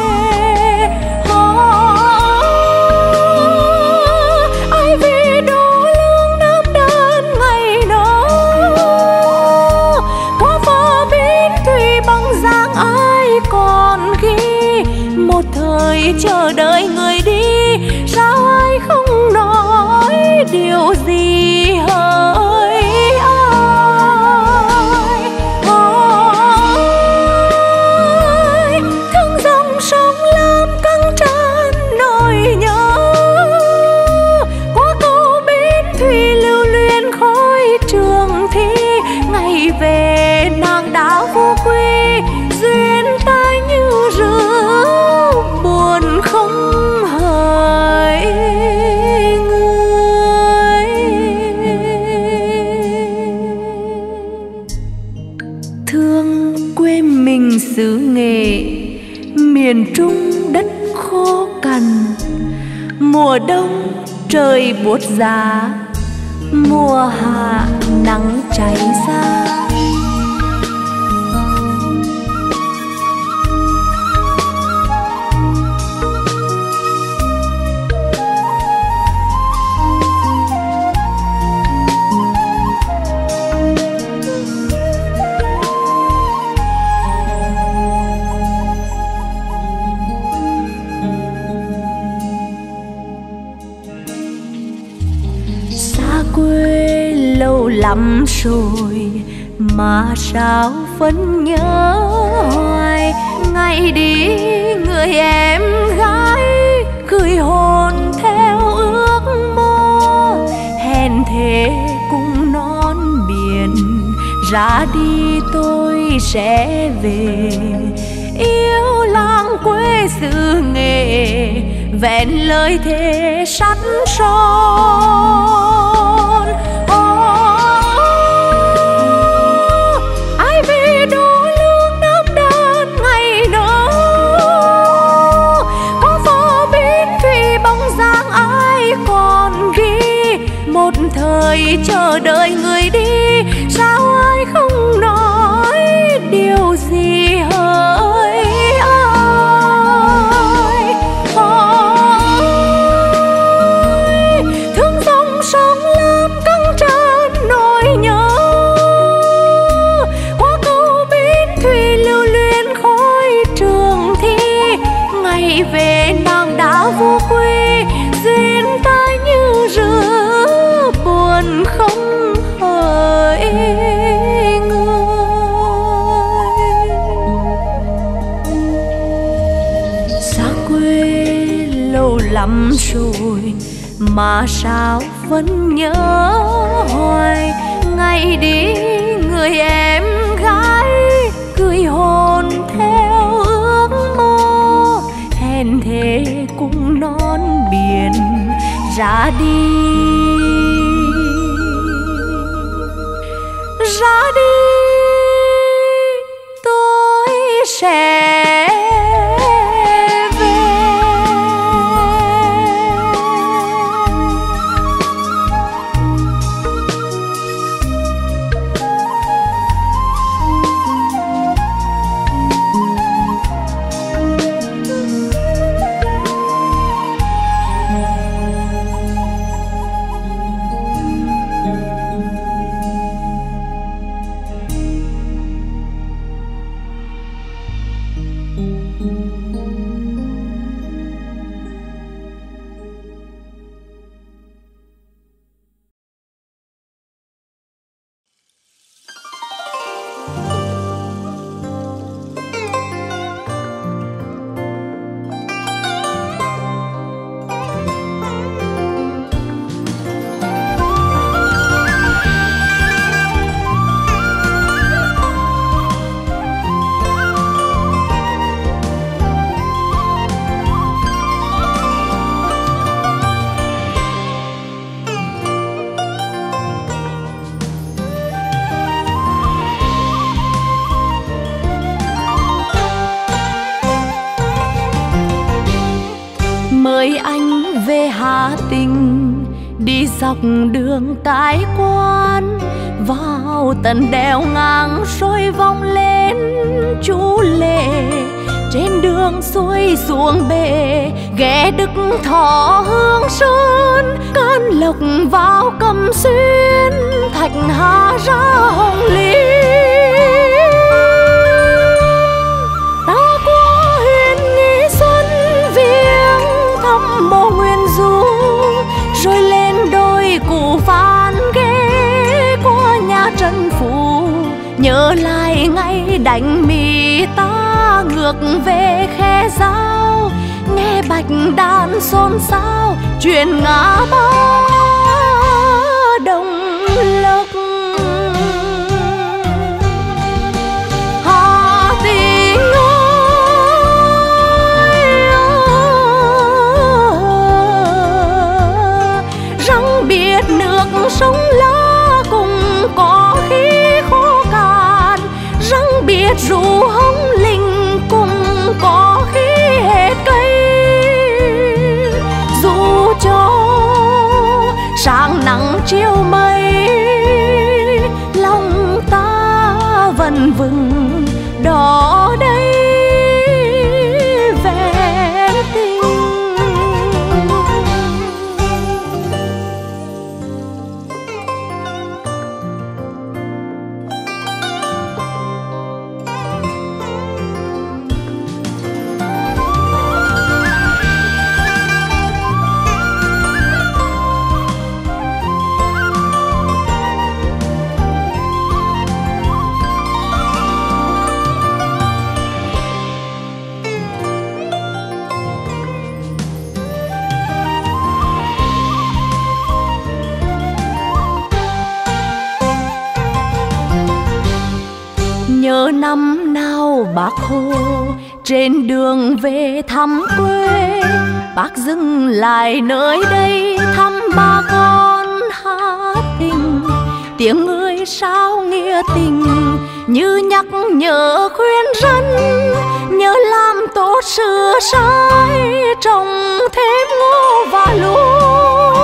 Ai vì đô lương Nam Đan ngày đó, qua phò biên thủy băng giang ai còn ghi. Một thời chờ đợi người đi, sao ai không nói điều gì hỡi ai. Ôi, thương dòng sông Lam căng tràn nỗi nhớ, qua cầu bến thủy lưu luyến khói trường thi. Ngày về nàng đã vô quy, duyên tai như rượu buồn không hỡi người. Thương quê mình xứ Nghệ, miền Trung đất khô cằn. Mùa đông trời buốt giá, mùa hạ nắng cháy xa. Quê lâu lắm rồi mà sao vẫn nhớ hoài. Ngày đi người em gái, gửi hồn theo ước mơ. Hẹn thề cùng non biển, ra đi tôi sẽ về. Yêu làng quê xứ Nghệ, vẹn lời thề sắt son. Ai vì đô lương Nam Đan ngày đó, có phò biên thủy bóng dáng ai còn ghi. Một thời chờ đợi người đi, sao ai không nói điều gì hỡi ai. Ôi, thương dòng sông Lam căng tràn nỗi nhớ, qua cầu bến thủy lưu luyến khói trường thi. Ngày về nàng đã vô quy, duyên tai như rứa buồn không hỡi người. Xa quê lâu lắm rồi mà sao vẫn nhớ hoài. Ngày đi người em gái, gửi hồn theo ước mơ. Hẹn thề cùng non biển, ra đi ra đi tôi sẽ về Hà Tĩnh, đi dọc đường cái quan, vào tận đèo ngang rồi vòng lên Chú Lệ. Trên đường xuôi xuống bể, ghé Đức Thọ Hương Sơn, Can Lộc vào Cẩm Xuyên, Thạch Hà ra Hồng Liên. Ta qua huyện Nghi Xuân viếng thăm mộ Nguyên Du, rồi lên đồi Cụ Phan ghé qua nhà Trần Phú. Nhớ lại ngày đánh mì ta ngược về Khe Dao, nghe bạch đàn xôn xao chuyện ngã ba Đồng Lộc. Hà Tĩnh ơi, rằng biết nước sông La cùng có khi khô cạn, rằng biết ru hồng linh cùng có khi hết cây. Dù cho sáng nắng chiều mây, lòng ta vẫn vững đó đây vẹn tình. Nhớ năm nào Bác Hồ trên đường về thăm quê, Bác dừng lại nơi đây thăm bà con Hà Tĩnh. Tiếng người sao nghĩa tình như nhắc nhở khuyên răn, nhớ làm tốt sửa sai trồng thêm ngô và lúa.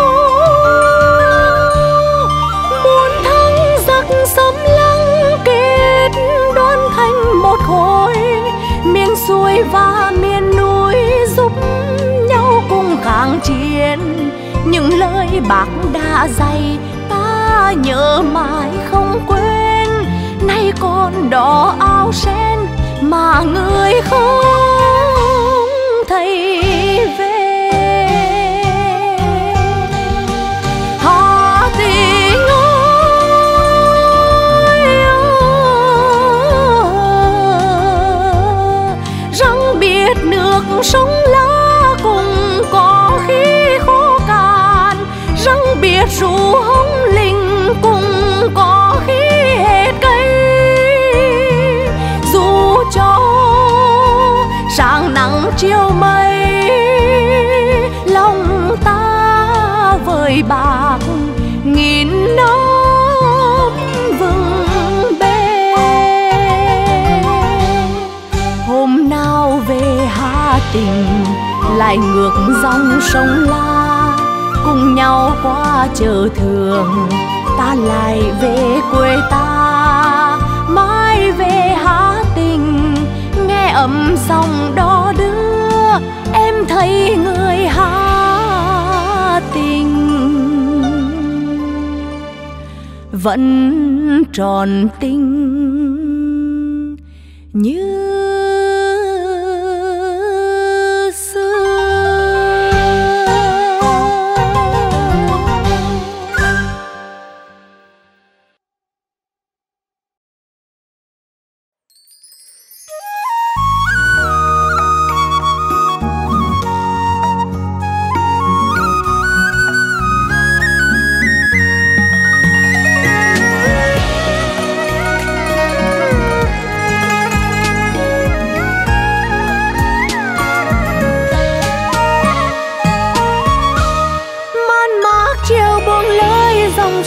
Muốn thắng giặc xâm lăng kết đoàn thành một khối, miền xuôi và miền núi giúp nhau cùng kháng chiến. Những lời Bác đã dạy ta nhớ mãi không quên, nay còn đó áo sen mà người không thấy về. Hà Tĩnh ơi, rằng biết nước sông La cùng có khi khô cạn, rằng biết ru hồng linh cùng có khi hết cây. Dù cho sáng nắng chiều mây, lòng ta với Bác nghìn năm vững bền. Hôm nào về Hà Tĩnh lại ngược dòng sông La, cùng nhau qua chợ Thường ta lại về quê ta. Mai về Hà Tĩnh nghe âm dòng đó đưa, em thấy người Hà Tĩnh vẫn tròn tình như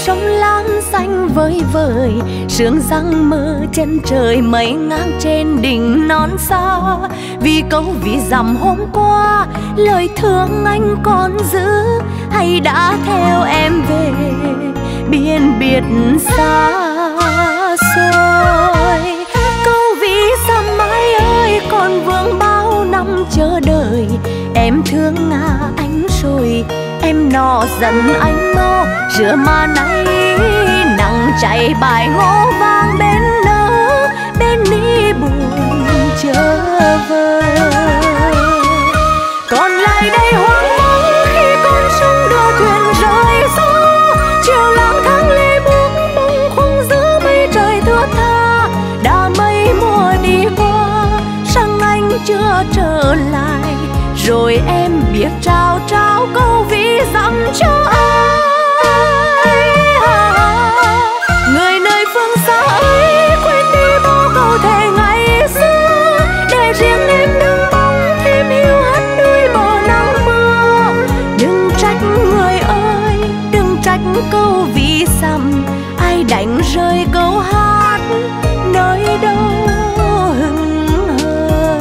sông lam xanh vơi vời, sương răng mơ chân trời mây ngang trên đỉnh non xa. Vì câu ví dặm hôm qua, lời thương anh còn giữ, hay đã theo em về biên biệt xa xôi. Câu ví dặm ai ơi còn vương bao năm chờ đợi, em thương ngà anh rồi em nọ giận anh mô. Rửa mà nay nắng cháy bài ngô vang bên nỡ, bên ni buồn chờ vời. Còn lại đây hoang vắng khi con sông đưa thuyền rời gió, chiều lang thang lê bước bóng không giữ mây trời thưa tha. Đã mấy mùa đi qua sang anh chưa trở lại, rồi em biết trao trao câu ví dặm cho ai. Người nơi phương xa ấy quên đi bao câu thề ngày xưa, để riêng em đứng bóng thêm hiu hắt đuôi bờ nắng mưa. Đừng trách người ơi, đừng trách câu ví dặm, ai đánh rơi câu hát nơi đâu hững hờ.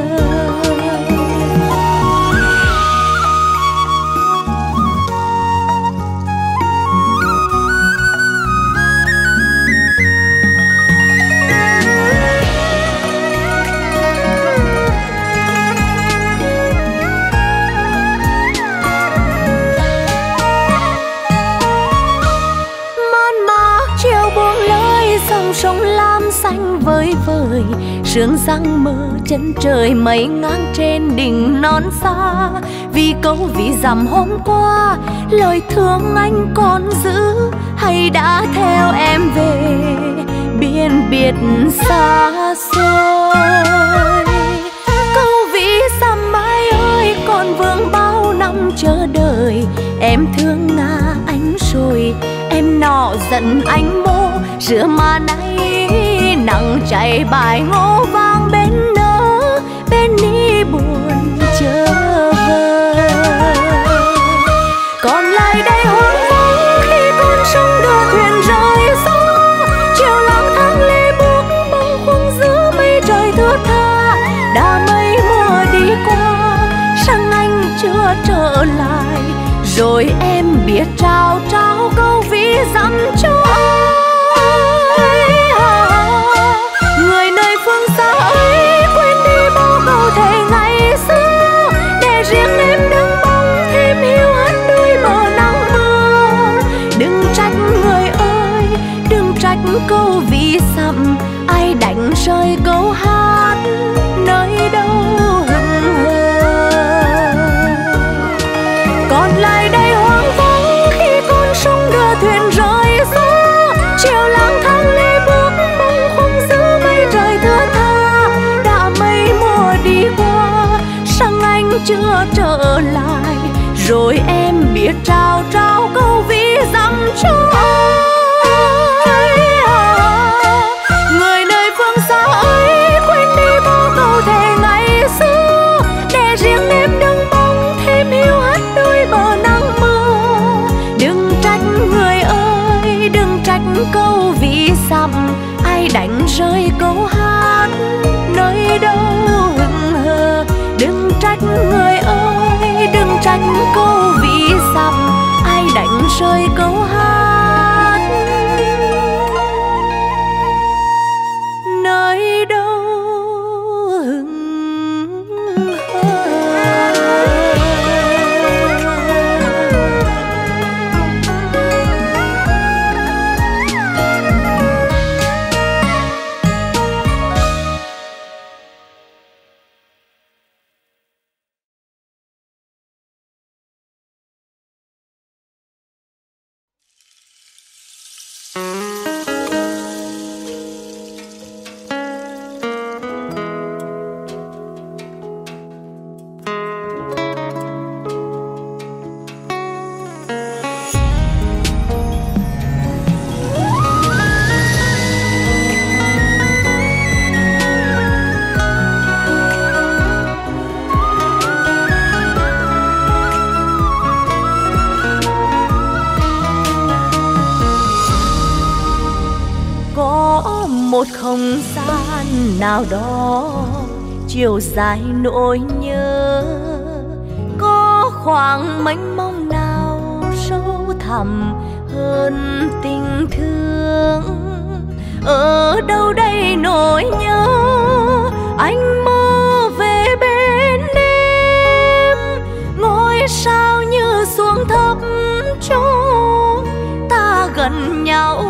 Sông lam xanh vơi vời, sương răng mơ chân trời mây ngang trên đỉnh non xa. Vì câu ví dặm hôm qua, lời thương anh còn giữ, hay đã theo em về biên biệt xa xôi. Câu ví dặm ai ơi còn vương bao năm chờ đợi, em thương ngà anh rồi em nọ giận anh mô. Rửa mà nay nắng cháy bài ngô vang bên nỡ, bên ni buồn chờ vời. Còn lại đây hoang vắng khi con sông đưa thuyền rời gió, chiều lang thang lê bước bóng khuâng giữa mây trời thưa tha. Đã mấy mùa đi qua sang anh chưa trở lại, rồi em biết trao trao câu ví dặm cho ai. Người nơi phương xa ấy quên đi bao câu thề ngày xưa, để riêng em đứng bóng thêm hiu hắt đuôi bờ nắng mưa. Đừng trách người ơi, đừng trách câu ví dặm, ai đánh rơi câu hát nơi đâu hững hờ. Còn lại đây hoang vắng khi con sông đưa thuyền rời gió, chiều lang thang lê bước bóng không giữ mây trời thưa tha. Đã mấy mùa đi qua sang anh chưa trở lại, rồi em biết trao trao câu ví dặm cho ai. Người nơi phương xa ấy quên đi bao câu thề ngày xưa, để riêng em đứng bóng thêm hiu hắt đuôi bờ nắng mưa. Đừng trách người ơi, đừng trách câu ví dặm, ai đánh rơi câu hát nơi đâu hững hờ. Đừng trách người ơi, đừng trách câu ví dặm, ai đánh rơi câu hát một không gian nào đó chiều dài nỗi nhớ, có khoảng mênh mông nào sâu thẳm hơn tình thương. Ở đâu đây nỗi nhớ, anh mơ về bên em, ngôi sao như xuống thấp chỗ ta gần nhau.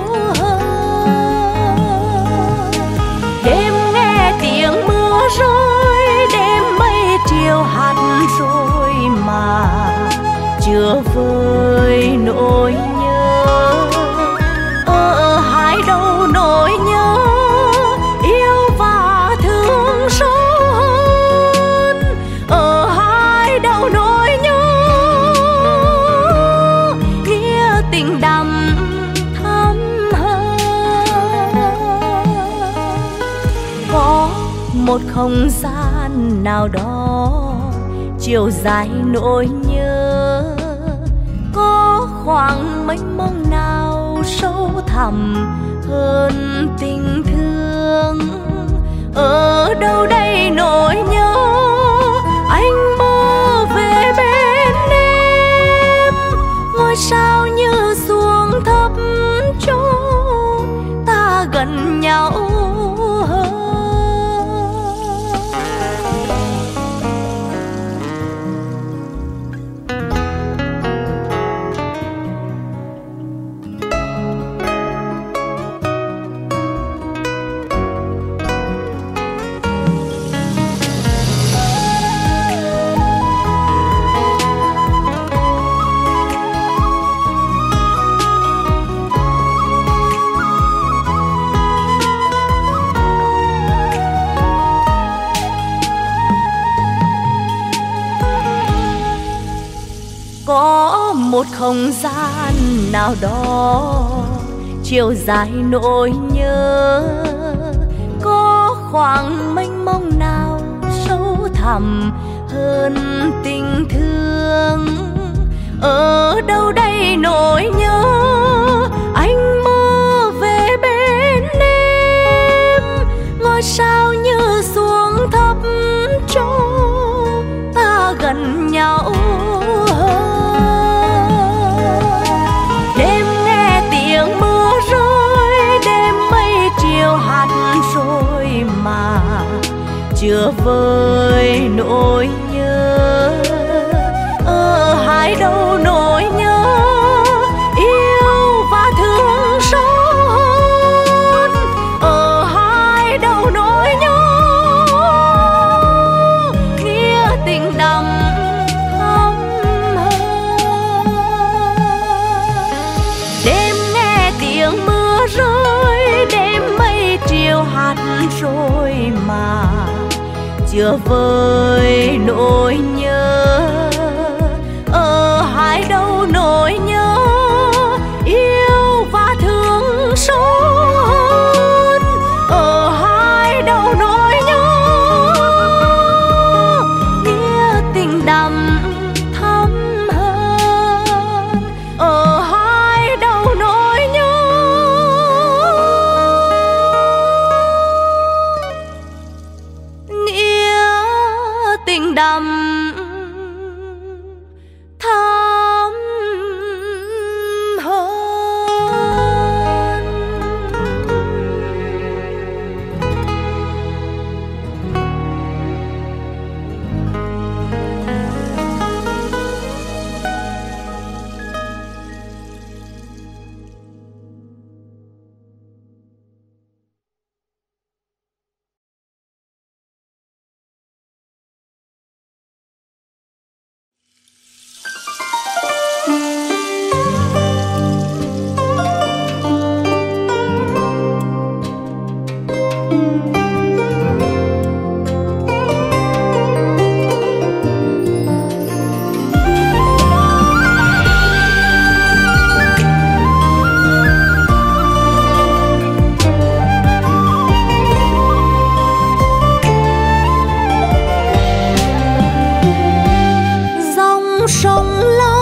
Đêm nghe tiếng mưa rơi, đêm mây chiều hạt rồi mà chưa vơi nỗi nhớ. Ở hai đầu nỗi nhớ, yêu và thương sâu hơn. Ở hai đầu nỗi nhớ, nghĩa tình đậm thắm hơn. Có một không gian nào đó chiều dài nỗi nhớ, có khoảng mênh mông nào sâu thẳm hơn tình thương. Ở đâu đây nỗi nhớ, anh mơ về bên em, ngôi sao như xuống thấp chỗ ta gần nhau. Có một không gian nào đó chiều dài nỗi nhớ, có khoảng mênh mông nào sâu thẳm hơn tình thương. Ở đâu đây nỗi nhớ, anh mơ về bên em, ngôi sao như xuống thấp chỗ ta gần nhau. Đêm nghe tiếng mưa rơi, đêm mây chiều hạt rồi mà chưa vơi nỗi nhớ. Ở hai đầu nỗi nhớ, yêu và thương sâu hơn. Ở hai đầu nỗi nhớ, nghĩa tình đậm thắm hơn. Đêm nghe tiếng mưa rơi, đêm mây chiều hạt rồi mà chưa vơi nỗi nhớ. Ở hai đầu nỗi nhớ, yêu và thương sâu hơn. Ở hai đầu nỗi nhớ, nghĩa tình đậm thắm hơn. Ở hai đầu nỗi nhớ, nghĩa tình đậm thắm hơn.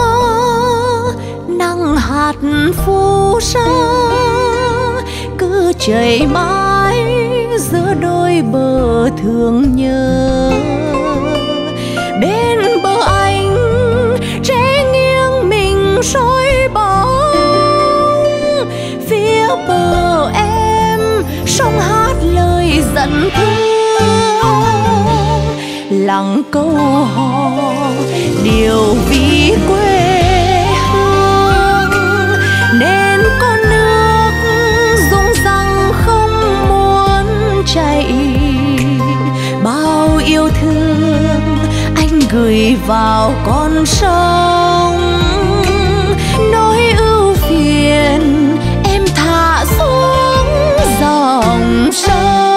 Phù sa cứ chảy mãi giữa đôi bờ thương nhớ. Bên bờ anh trẻ nghiêng mình soi bóng, phía bờ em sông hát lời dẫn thương. Lặng câu hò điều vì quê hương, nên con nước rung răng không muốn chảy. Bao yêu thương anh gửi vào con sông, nỗi ưu phiền em thả xuống dòng sông.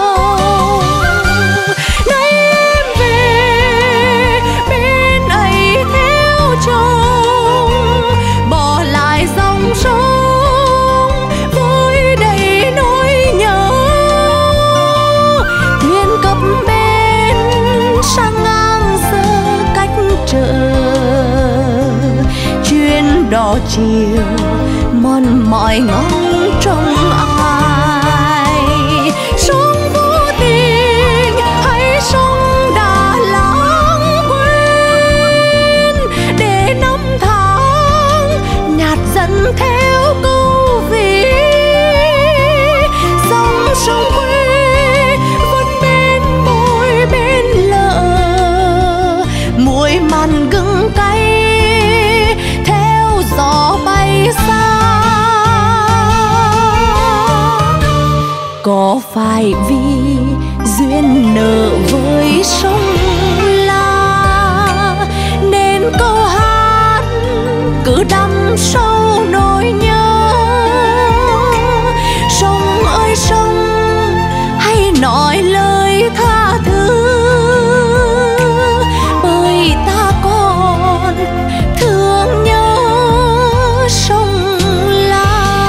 Nay em về bên ấy theo chồng, bỏ lại dòng sông với đầy nỗi nhớ. Thuyền cập bến sang ngang giờ cách chợ, chuyến đò chiều mòn mỏi ngóng trông ai. Sông vô tình hay sông đã lãng quên, để năm tháng nhạt dần theo câu vì. Dòng sông quê vẫn bên môi bên lợ, muối mặn gừng cay theo gió bay xa. Có phải vì duyên nợ với sông La, nên câu hát cứ đắm sâu nỗi nhớ. Sông ơi sông, hãy nói lời tha thứ, bởi ta còn thương nhớ sông La.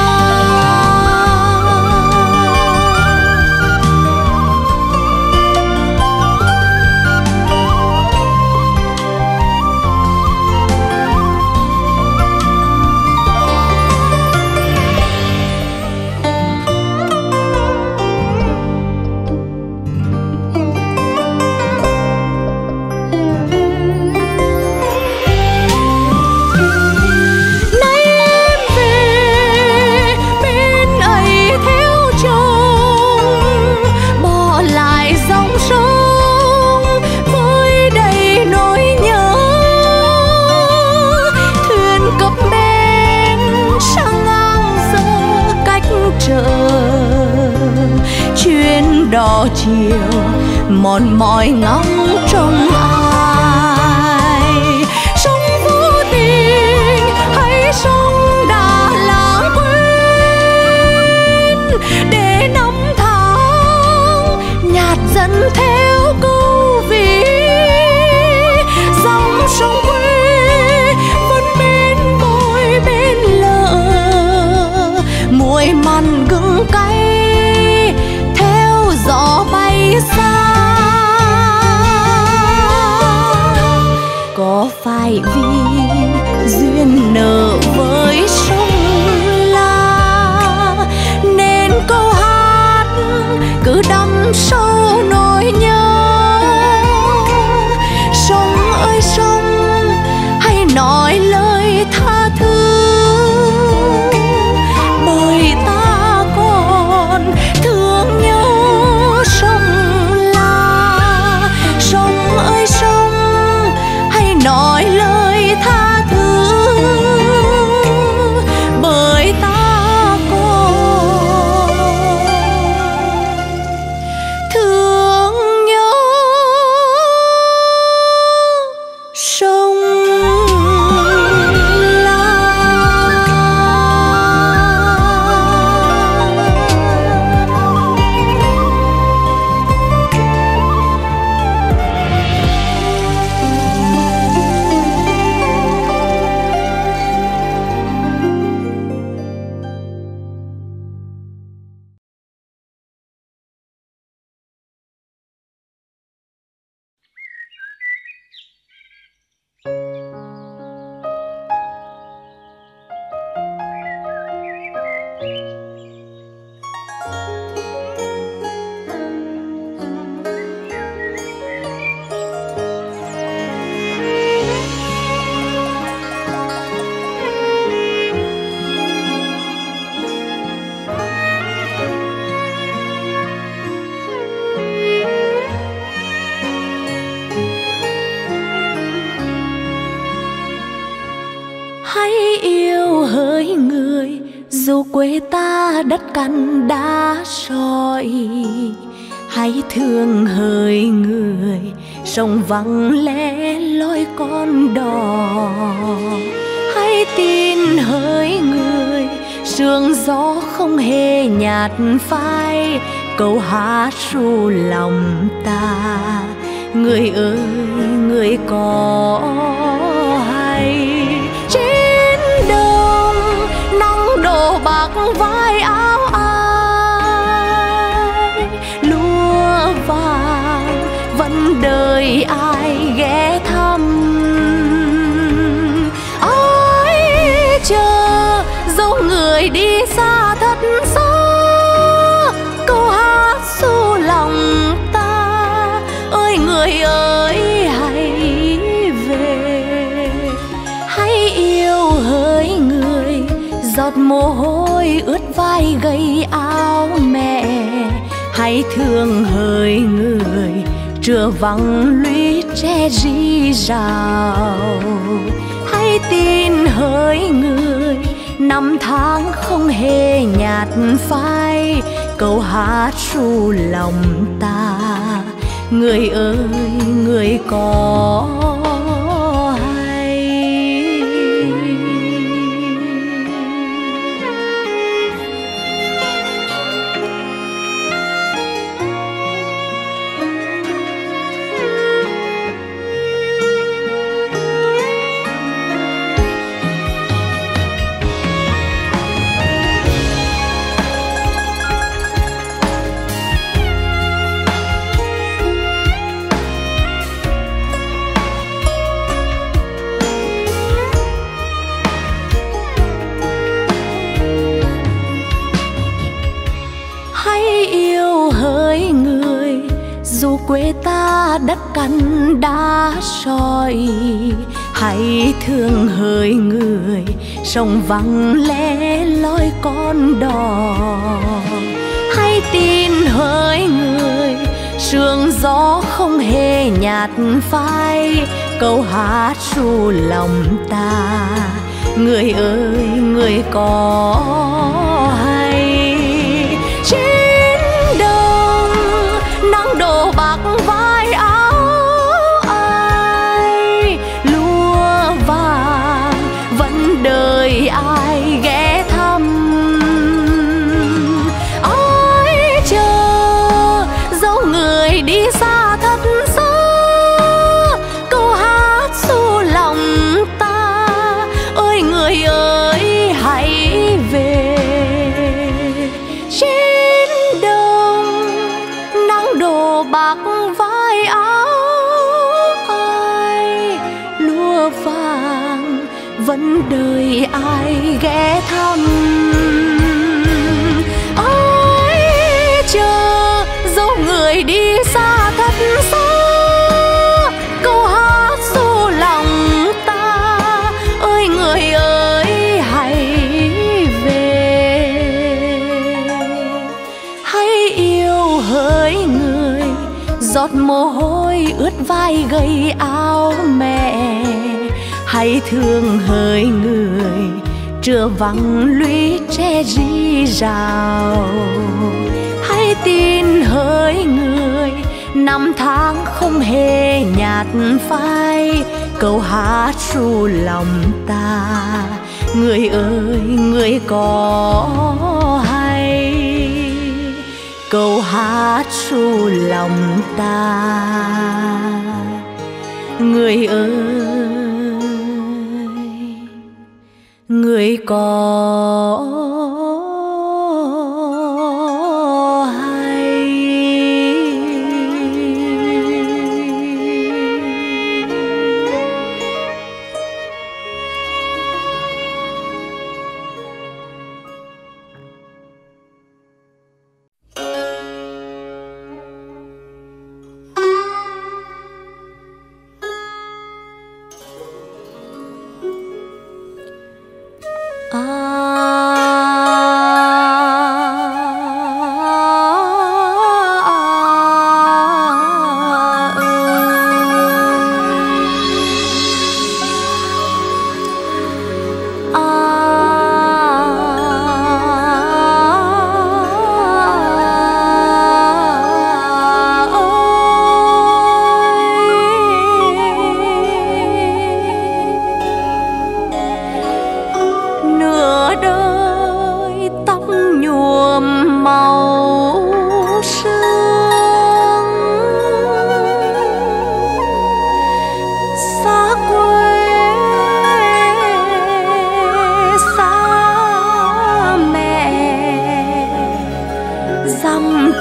Đò chiều mòn mỏi ngóng trông ai. Sông vô tình hay sông đã lãng quên, để năm tháng nhạt dần theo câu vì. Dòng sông quê vẫn bên môi bên lợ, muối mặn gừng cay gió bay xa. Có phải vì duyên nợ với sông La, nên câu hát cứ đắm sâu nỗi nhớ. Sông ơi sông, hãy nói lời tha thứ, bởi ta còn thương nhớ sông La. Sông ơi sông, hãy nói lời Dù quê ta đất cằn đá sỏi, hãy thương hỡi người sông vắng lẻ loi con đò. Hãy tin hỡi người sương gió không hề nhạt phai, câu hát ru lòng ta. Người ơi người có hay trên đồng nắng đổ bạc vai áo ai, lúa vàng vẫn đợi ai ghé thăm. Ai chờ dấu người đi xa thật xa, câu hát ru lòng ta. Ơi người ơi hãy về, hãy yêu hỡi người giọt mồ hôi ướt vai gầy áo mẹ. Hãy thương hỡi người trưa vắng lũy tre rì rào. Hãy tin hỡi người năm tháng không hề nhạt phai, câu hát ru lòng ta. Người ơi người có hay. Dù quê ta đất cằn đá sỏi, hãy thương hỡi người sông vắng lẻ loi con đò. Hãy tin hỡi người sương gió không hề nhạt phai, câu hát ru lòng ta. Người ơi người có hay trên đồng nắng đổ bạc vai áo ai, lúa vàng vẫn đợi ai ghé thăm. Ai chờ dấu người đi xa thật xa, câu hát ru lòng ta. Ơi người ơi hãy về, trên đồng nắng đổ bạc vai áo ai, lúa vàng vẫn đợi ai ghé thăm. Ai chờ dấu người đi xa thật xa, câu hát ru lòng ta. Ơi người ơi hãy về, hãy yêu hỡi người giọt mồ hôi ướt vai gầy áo mẹ. Hãy thương hỡi người trưa vắng lũy tre rì rào. Hãy tin hỡi người năm tháng không hề nhạt phai, câu hát ru lòng ta. Người ơi người có hay, câu hát ru lòng ta. Người ơi người có hay.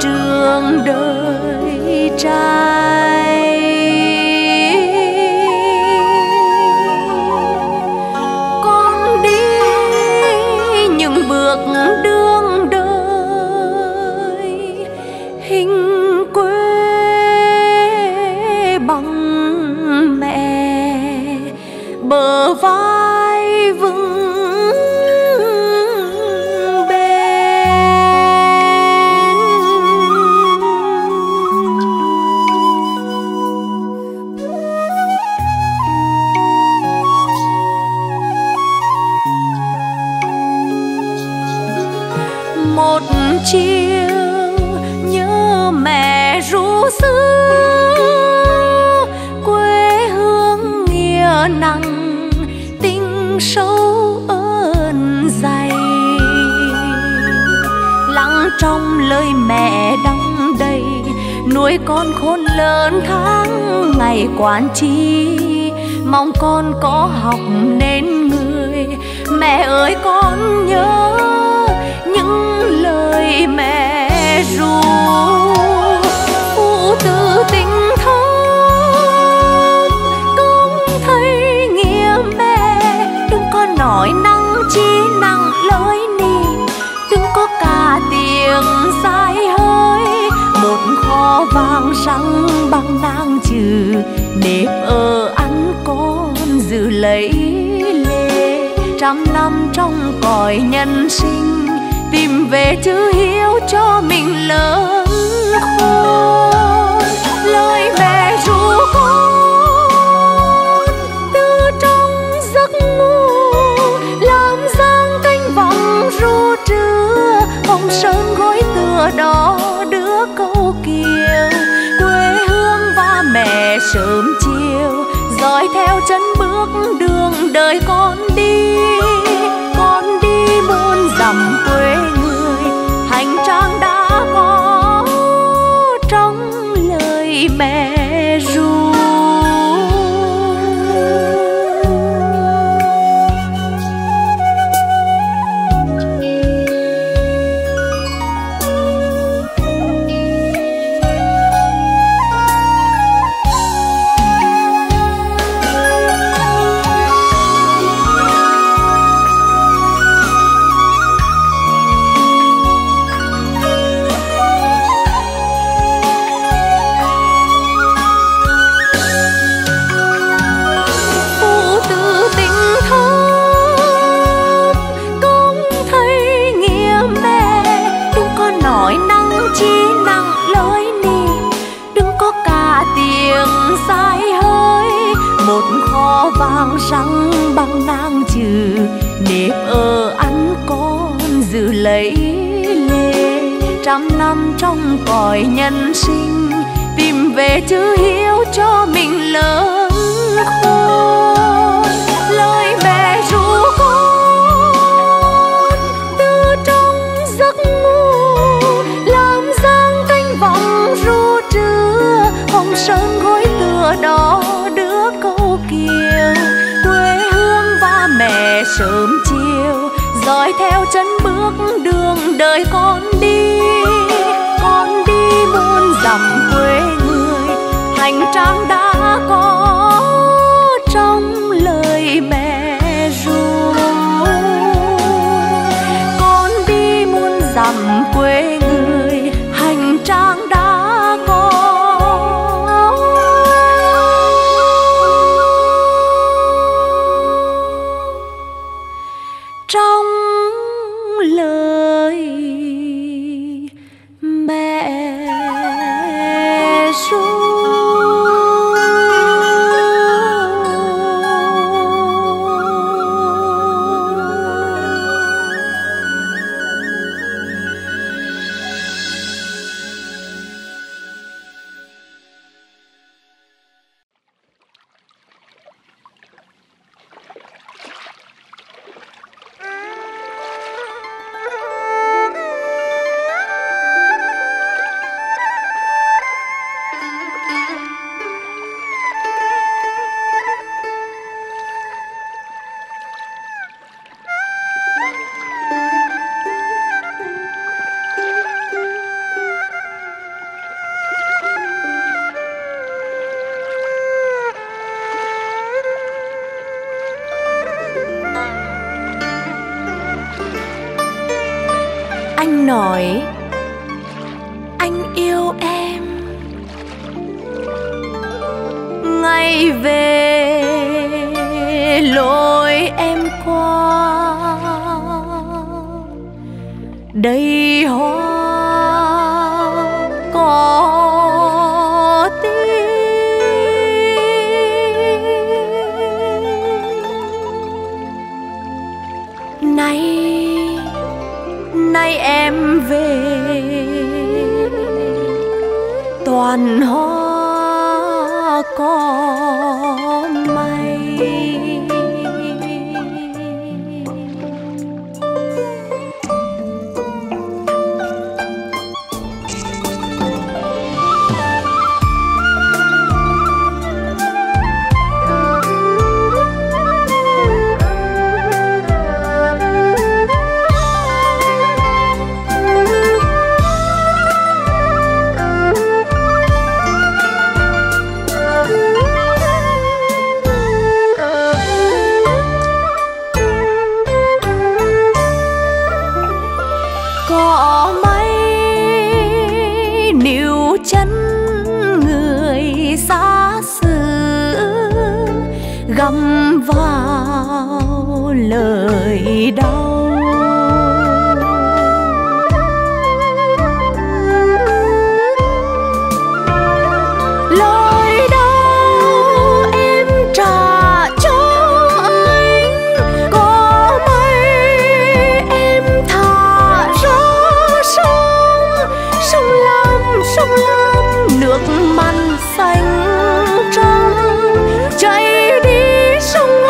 trường đời trai. Con đi những bước đường đời hình quê bằng mẹ, bờ vai vững bền. Một chiều nhớ mẹ ru xưa, quê hương nghĩa nặng tình sâu ơn dày. Lắng trong lời mẹ đong đầy, nuôi con khôn lớn tháng ngày quản tri. Mong con có học nên người, mẹ ơi con nhớ những lời mẹ ru. Phụ tử tình thân cũng thấy nghĩa mẹ, đừng có nói năng chi nặng lời nỉ, đừng có cả tiếng sai hơi. Một kho vàng răng bằng nang trừ, nếp ở ăn con giữ lấy lệ. Trăm năm trong cõi nhân sinh, tìm về chữ hiếu cho mình lớn khôn. Lời mẹ ru con từ trong giấc ngủ, làm dang canh vọng ru trưa. Hồng sơn gối tựa đó đứa câu kiều, quê hương và mẹ sớm chiều. Dõi theo chân bước đường đời con đi, con đi muôn dặm quê người. Hành trang đã có trong lời mẹ ru. Vàng răng bằng nang trừ, nếp ở ăn con giữ lấy lệ. Trăm năm trong cõi nhân sinh, tìm về chữ hiếu cho mình lớn khôn. Lời mẹ ru con từ trong giấc ngủ, làm dang canh vọng ru trưa. Hồng sơn gối tựa đó đứa câu kiều, quê hương và mẹ sớm chiều. Dõi theo chân bước đường đời con đi, con đi muôn dặm quê người. Hành trang đã có trong lời mẹ ru, con đi muôn dặm quê người. Hành trang đã có trong lời mẹ ru. Anh nói anh yêu em, ngày về lối em qua, đầy hoa có tim. Nay nay em về toàn hoa có mây. Có mấy níu chân người xa xứ găm vào lời đau. Lời đau em trả cho anh, có mấy em thả ra sông. Sông Lam, sông Lam, nước mặn xanh trong, chảy đi sông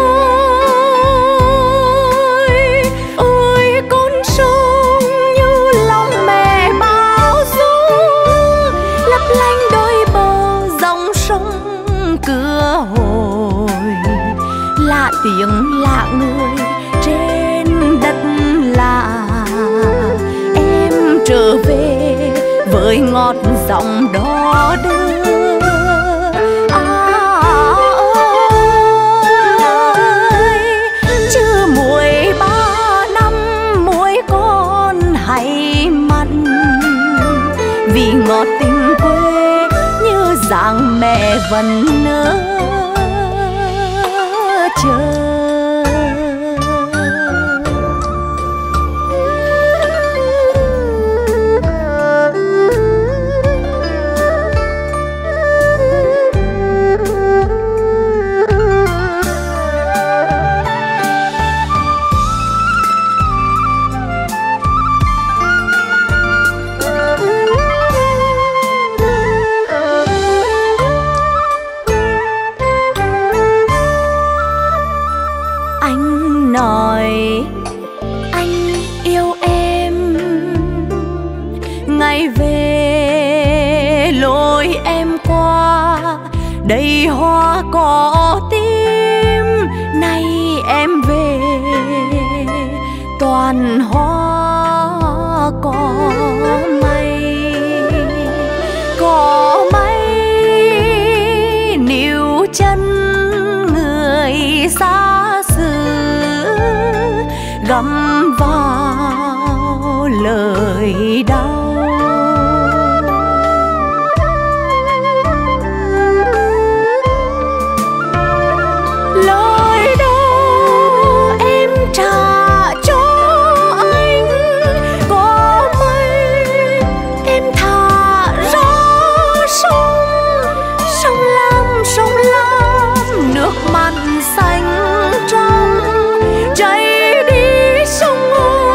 ơi. Ôi con sông như lòng mẹ bao dung, lấp lánh đôi bờ dòng sông cửa hồi. Lạ tiếng lạ người trên đất lạ, em trở về với ngọt giọng đó đưa. À ơi, chưa mười ba năm muối con hay mặn, vì ngọt tình quê như dáng mẹ vẫn nỡ chờ. Anh nói anh yêu em, ngày về lối em qua, đầy hoa có tim. Nay em về toàn hoa có mây. Có mấy níu chân người xa xứ găm vào lời đau. Lời đau em trả cho anh, có mấy em thả ra sông. Sông Lam, sông Lam, nước mặn xanh trong, chảy đi sông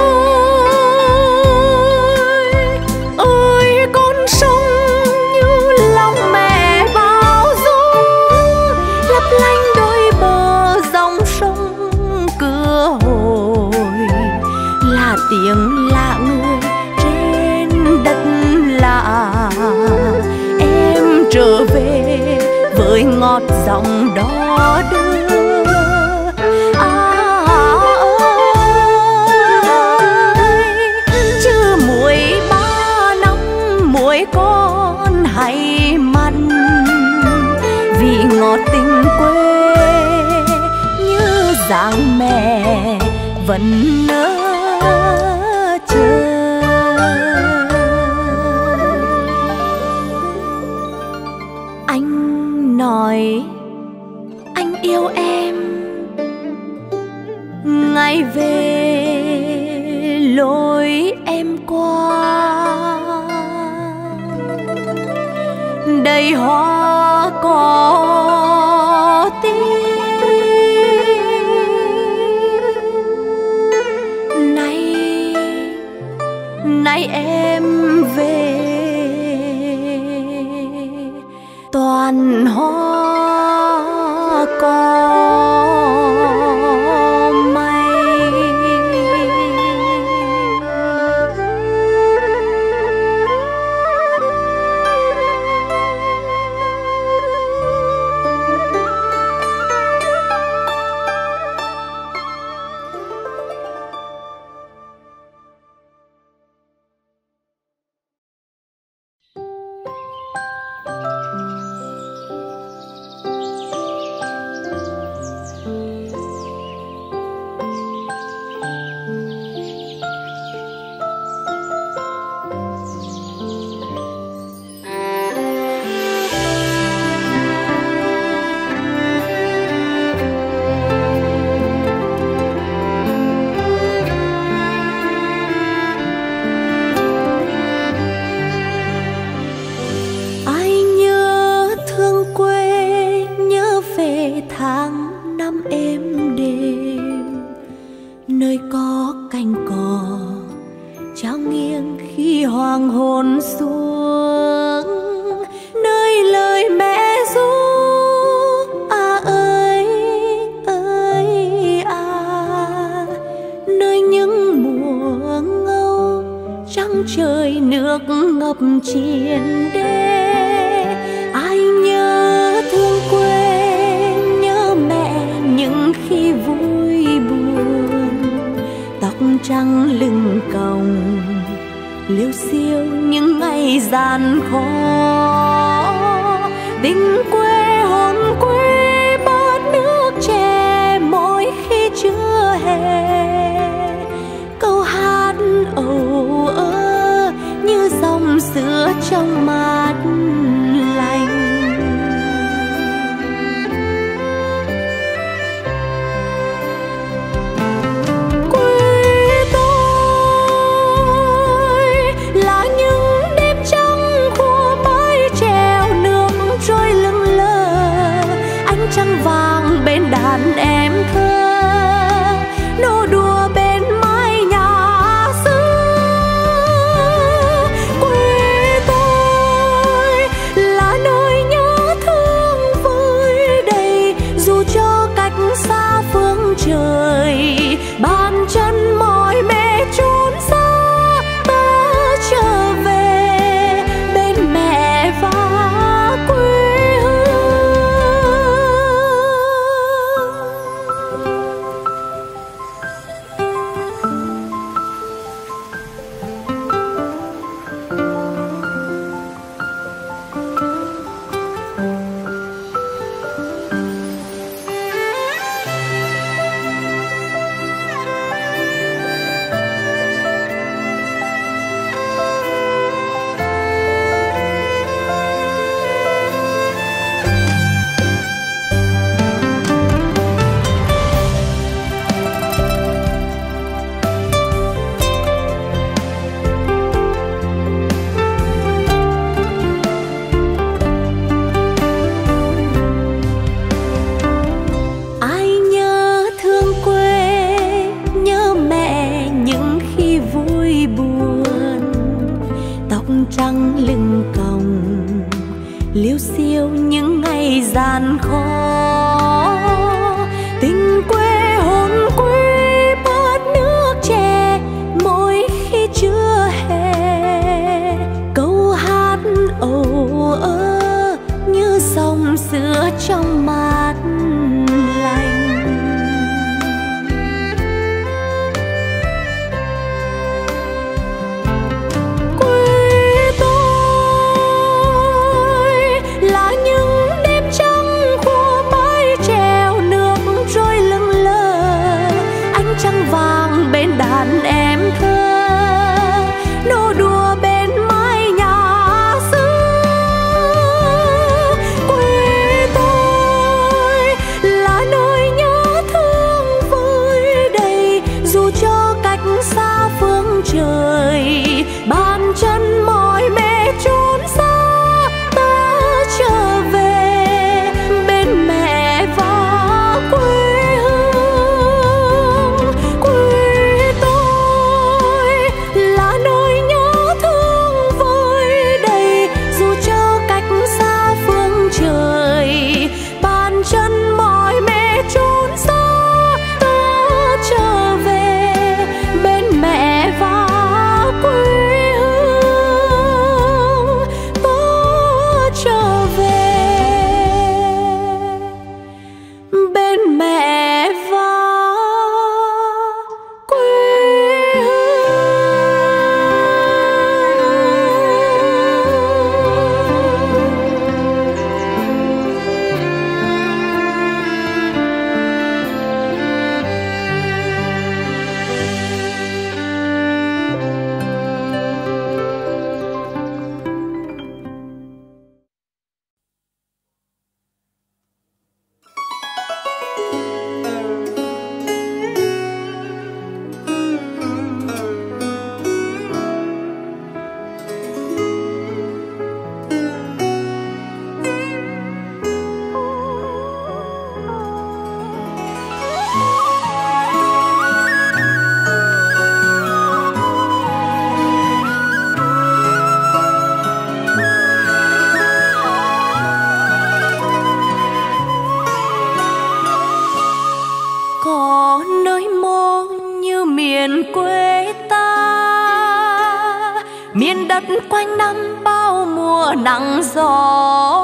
ơi. Ơi con sông như lòng mẹ bao dung, lấp lánh đôi bờ dòng sông cửa hồi. Là tiếng lạ người trên đất lạ, em trở về với ngọt giọng đó đưa. À ơi, chưa mười ba năm muối con hay mặn, vì ngọt tình quê như dáng mẹ vẫn nỡ chờ. em qua, đầy hoa cỏ tím. Nay nay em về toàn hoa cỏ mây. Triền đê, ai nhớ thương quê, nhớ mẹ những khi vui buồn. Tóc trắng lưng còng, liêu xiêu những ngày gian khó. Tình quê hồn quê bát nước chè mỗi khi chưa hè. Câu hát âu ơ như dòng sữa trong mát lành. Quê tôi là những đêm trăng khua mái chèo, nước trôi lững lờ, ánh trăng vàng bên đàn em thơ, nô đùa bên mái nhà xưa. Quê tôi là nơi nhớ thương vơi đầy, dù cho cách xa phương trời. Bàn chân mỏi mệt trốn xa, ta trở về bên mẹ và quê hương. Ai nhớ thương quê, nhớ mẹ những khi vui buồn. Tóc trắng lưng còng, liêu xiêu những ngày gian khó. Tình quê hồn quê bát nước chè mỗi khi chưa hè. Câu hát âu ơ như dòng sữa trong mát lành. Quê tôi là những đêm trăng khua mái chèo, bàn chân mỏi mệt trốn xa, ta trở về bên mẹ và quê hương. Quê tôi là nỗi nhớ thương vơi đầy, dù cho cách xa phương trời. Bàn chân mỏi mệt trốn xa, ta trở về bên mẹ và quê hương. Ta trở về bên mẹ và quê miền đất quanh năm bao mùa nắng gió.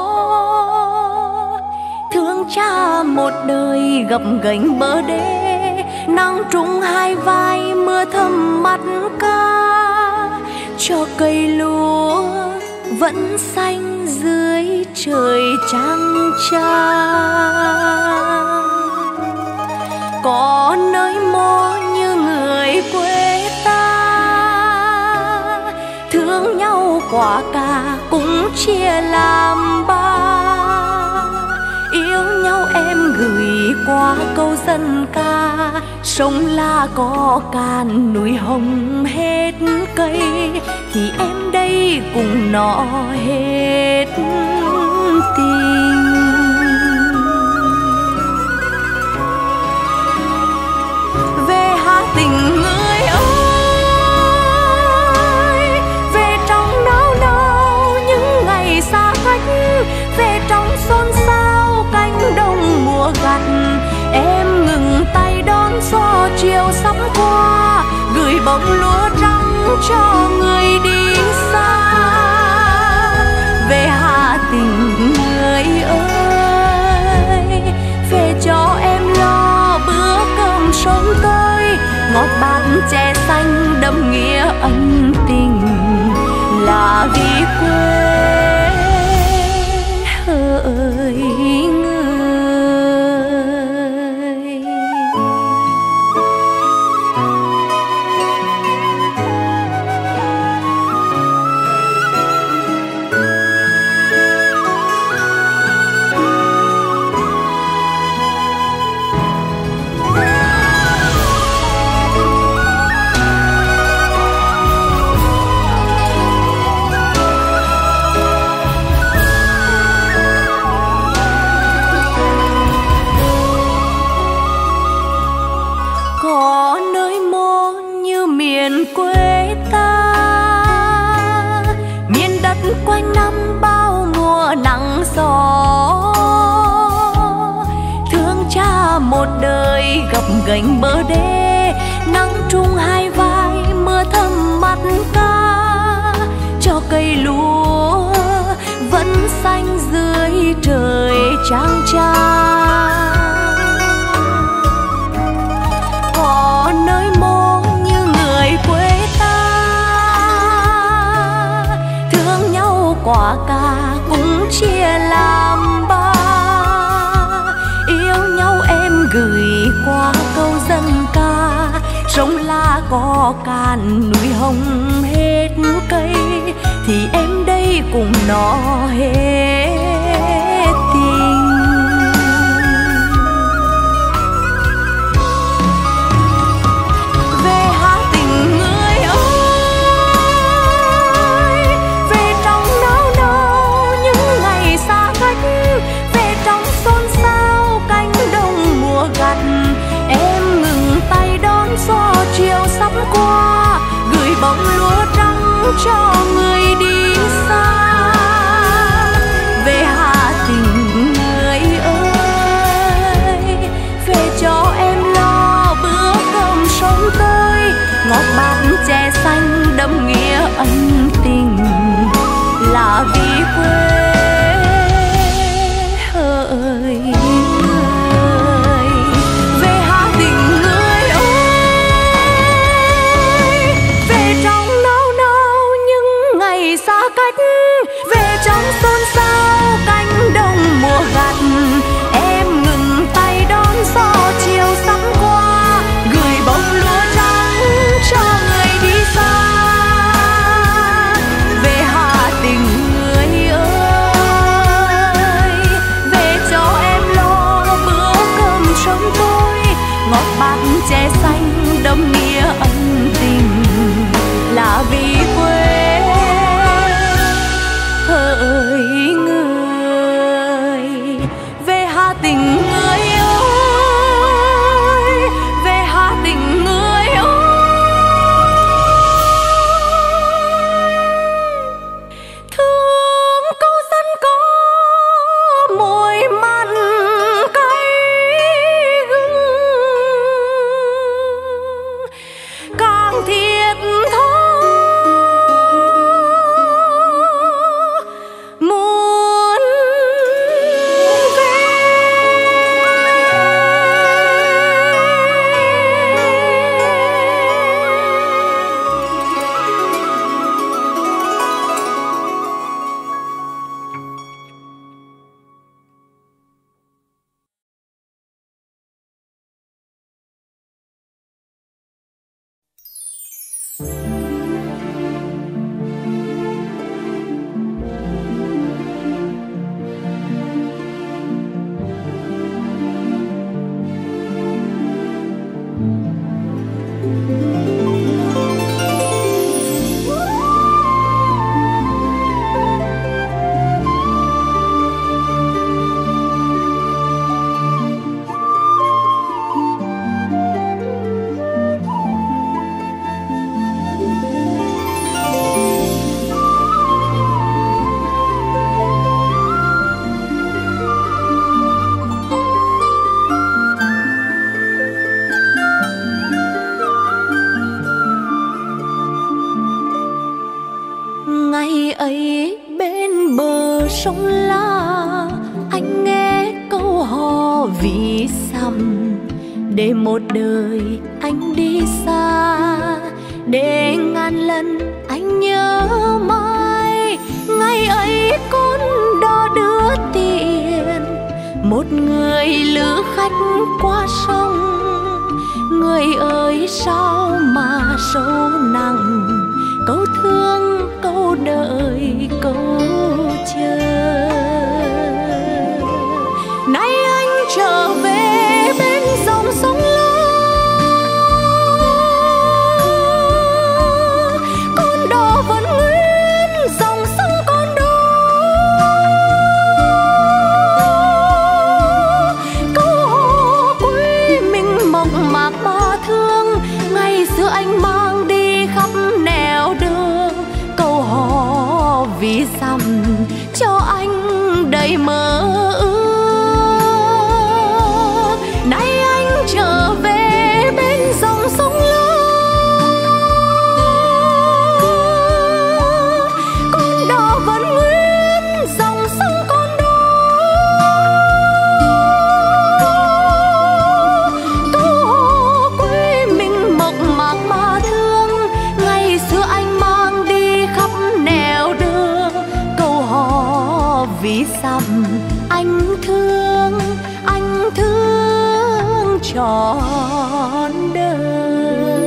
Thương cha một đời gập ghềnh bờ đê, nắng trúng hai vai mưa thấm mắt ca. Cho cây lúa vẫn xanh dưới trời trăng trăng. Có nơi mô như người quê ta, thương nhau quả cà cũng chia làm ba. Yêu nhau em gửi qua câu dân ca, sông La có cạn núi hồng hết cây, thì em đây cùng nó hết tình. Về Hà Tĩnh người ơi, về trong nao nao những ngày xa cách, về trong xôn xao cánh đồng mùa gặt. Em ngừng tay đón gió chiều sắp qua, gửi bông lúa trắng cho người đi xa. Về Hà Tĩnh người ơi, về cho em lo bữa cơm sớm tối, ngọt bát chè xanh đậm nghĩa ân tình, là vì quê hỡi người. Quê ta miền đất quanh năm bao mùa nắng gió. Thương cha một đời gập ghềnh bờ đê, nắng trúng hai vai mưa thấm mắt ca. Cho cây lúa vẫn xanh dưới trời trăng trăng. Có nơi mô như người quê ta, thương nhau quả cà cũng chia làm ba. Yêu nhau em gửi qua câu dân ca, sông La có cạn núi hồng hết cây, thì em đây cùng nó hết tình. Về Hà Tĩnh người ơi, cho người đi xa. Về Hà Tĩnh người ơi, về cho em lo bữa cơm sống tôi, ngọt bát chè xanh đậm nghĩa ân tình, là vì quê hỡi người. Về Hà Tĩnh người ơi, về trong nao nao những ngày xa cách, về trong xôn xao cánh đồng mùa gặt. Em ngừng tay đón gió chiều sắm qua, gửi bông lúa trắng cho người đi xa. Về Hà Tĩnh người ơi, về cho em lo bữa cơm sống tôi, ngọt bát chè xanh đậm nghĩa ân tình, là vì quê hỡi người. Về Hà Tĩnh người ơi, về Hà Tĩnh người ơi, thương câu dân có mùi mặn cay gừng, càng thiệt thòi muốn về. Ngày ấy bên bờ sông La, anh nghe câu hò ví dặm, để một đời anh đi xa, để ngàn lần anh nhớ mãi. Ngày ấy con đò đưa tiền một người lữ khách qua sông, người ơi sao mà sâu nặng, câu thương câu đợi câu chờ. Nay anh trở về bên dòng sông lớn, con đò vẫn nguyên dòng sông con đó. Câu hò quê mình mộng mạc ba thương, ngày xưa anh mang đi khắp nẻo đường. Câu hò ví dặm cho anh đầy mơ ước. Nay anh trở về bên dòng sông lớn, con đò vẫn nguyên dòng sông con đó. Câu hò quê mình mộng mạc mà thương, ngày xưa anh mang đi khắp nẻo đường. Câu hò ví dặm anh thương, anh thương trọn đời.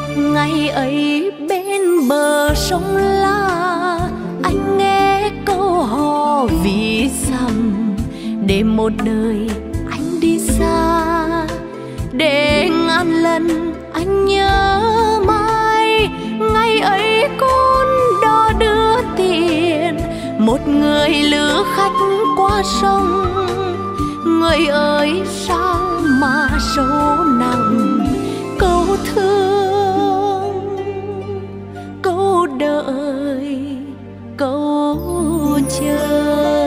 Ngày ấy bên bờ sông La, anh nghe câu hò ví dặm, để một đời anh đi xa, để ngàn lần anh nhớ mãi. Ngày ấy con đò đưa tiền một người lữ khách qua sông. Người ơi sao mà sâu nặng câu thương, câu đợi, câu chờ.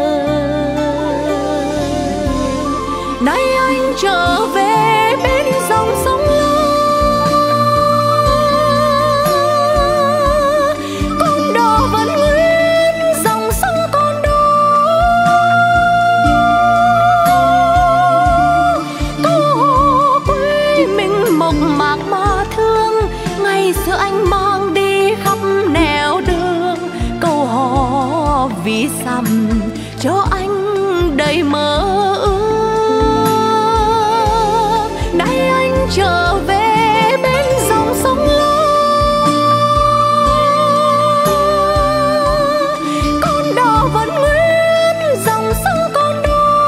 Nay anh trở về bên dòng sông La, con đò vẫn nguyên dòng sông con đó. Câu hò quê mình mộc mạc mà thương, ngày xưa anh mang đi khắp nẻo đường. Câu hò ví dặm cho anh đầy mơ ước. Nay anh trở về bên dòng sông La, con đò vẫn nguyên dòng sông con đó.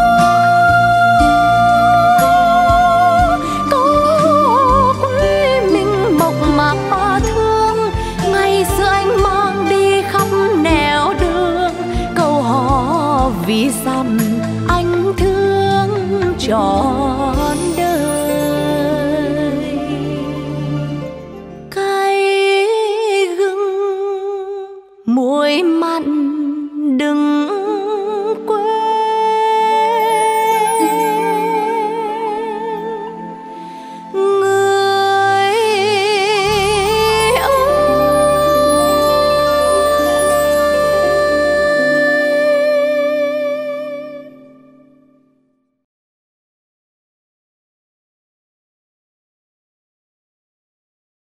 Câu quê mình mộc mạc mà thương, ngày xưa anh mang đi khắp nẻo đường. Câu hò ví dặm anh thương trọn đời. Cay gừng muối mặn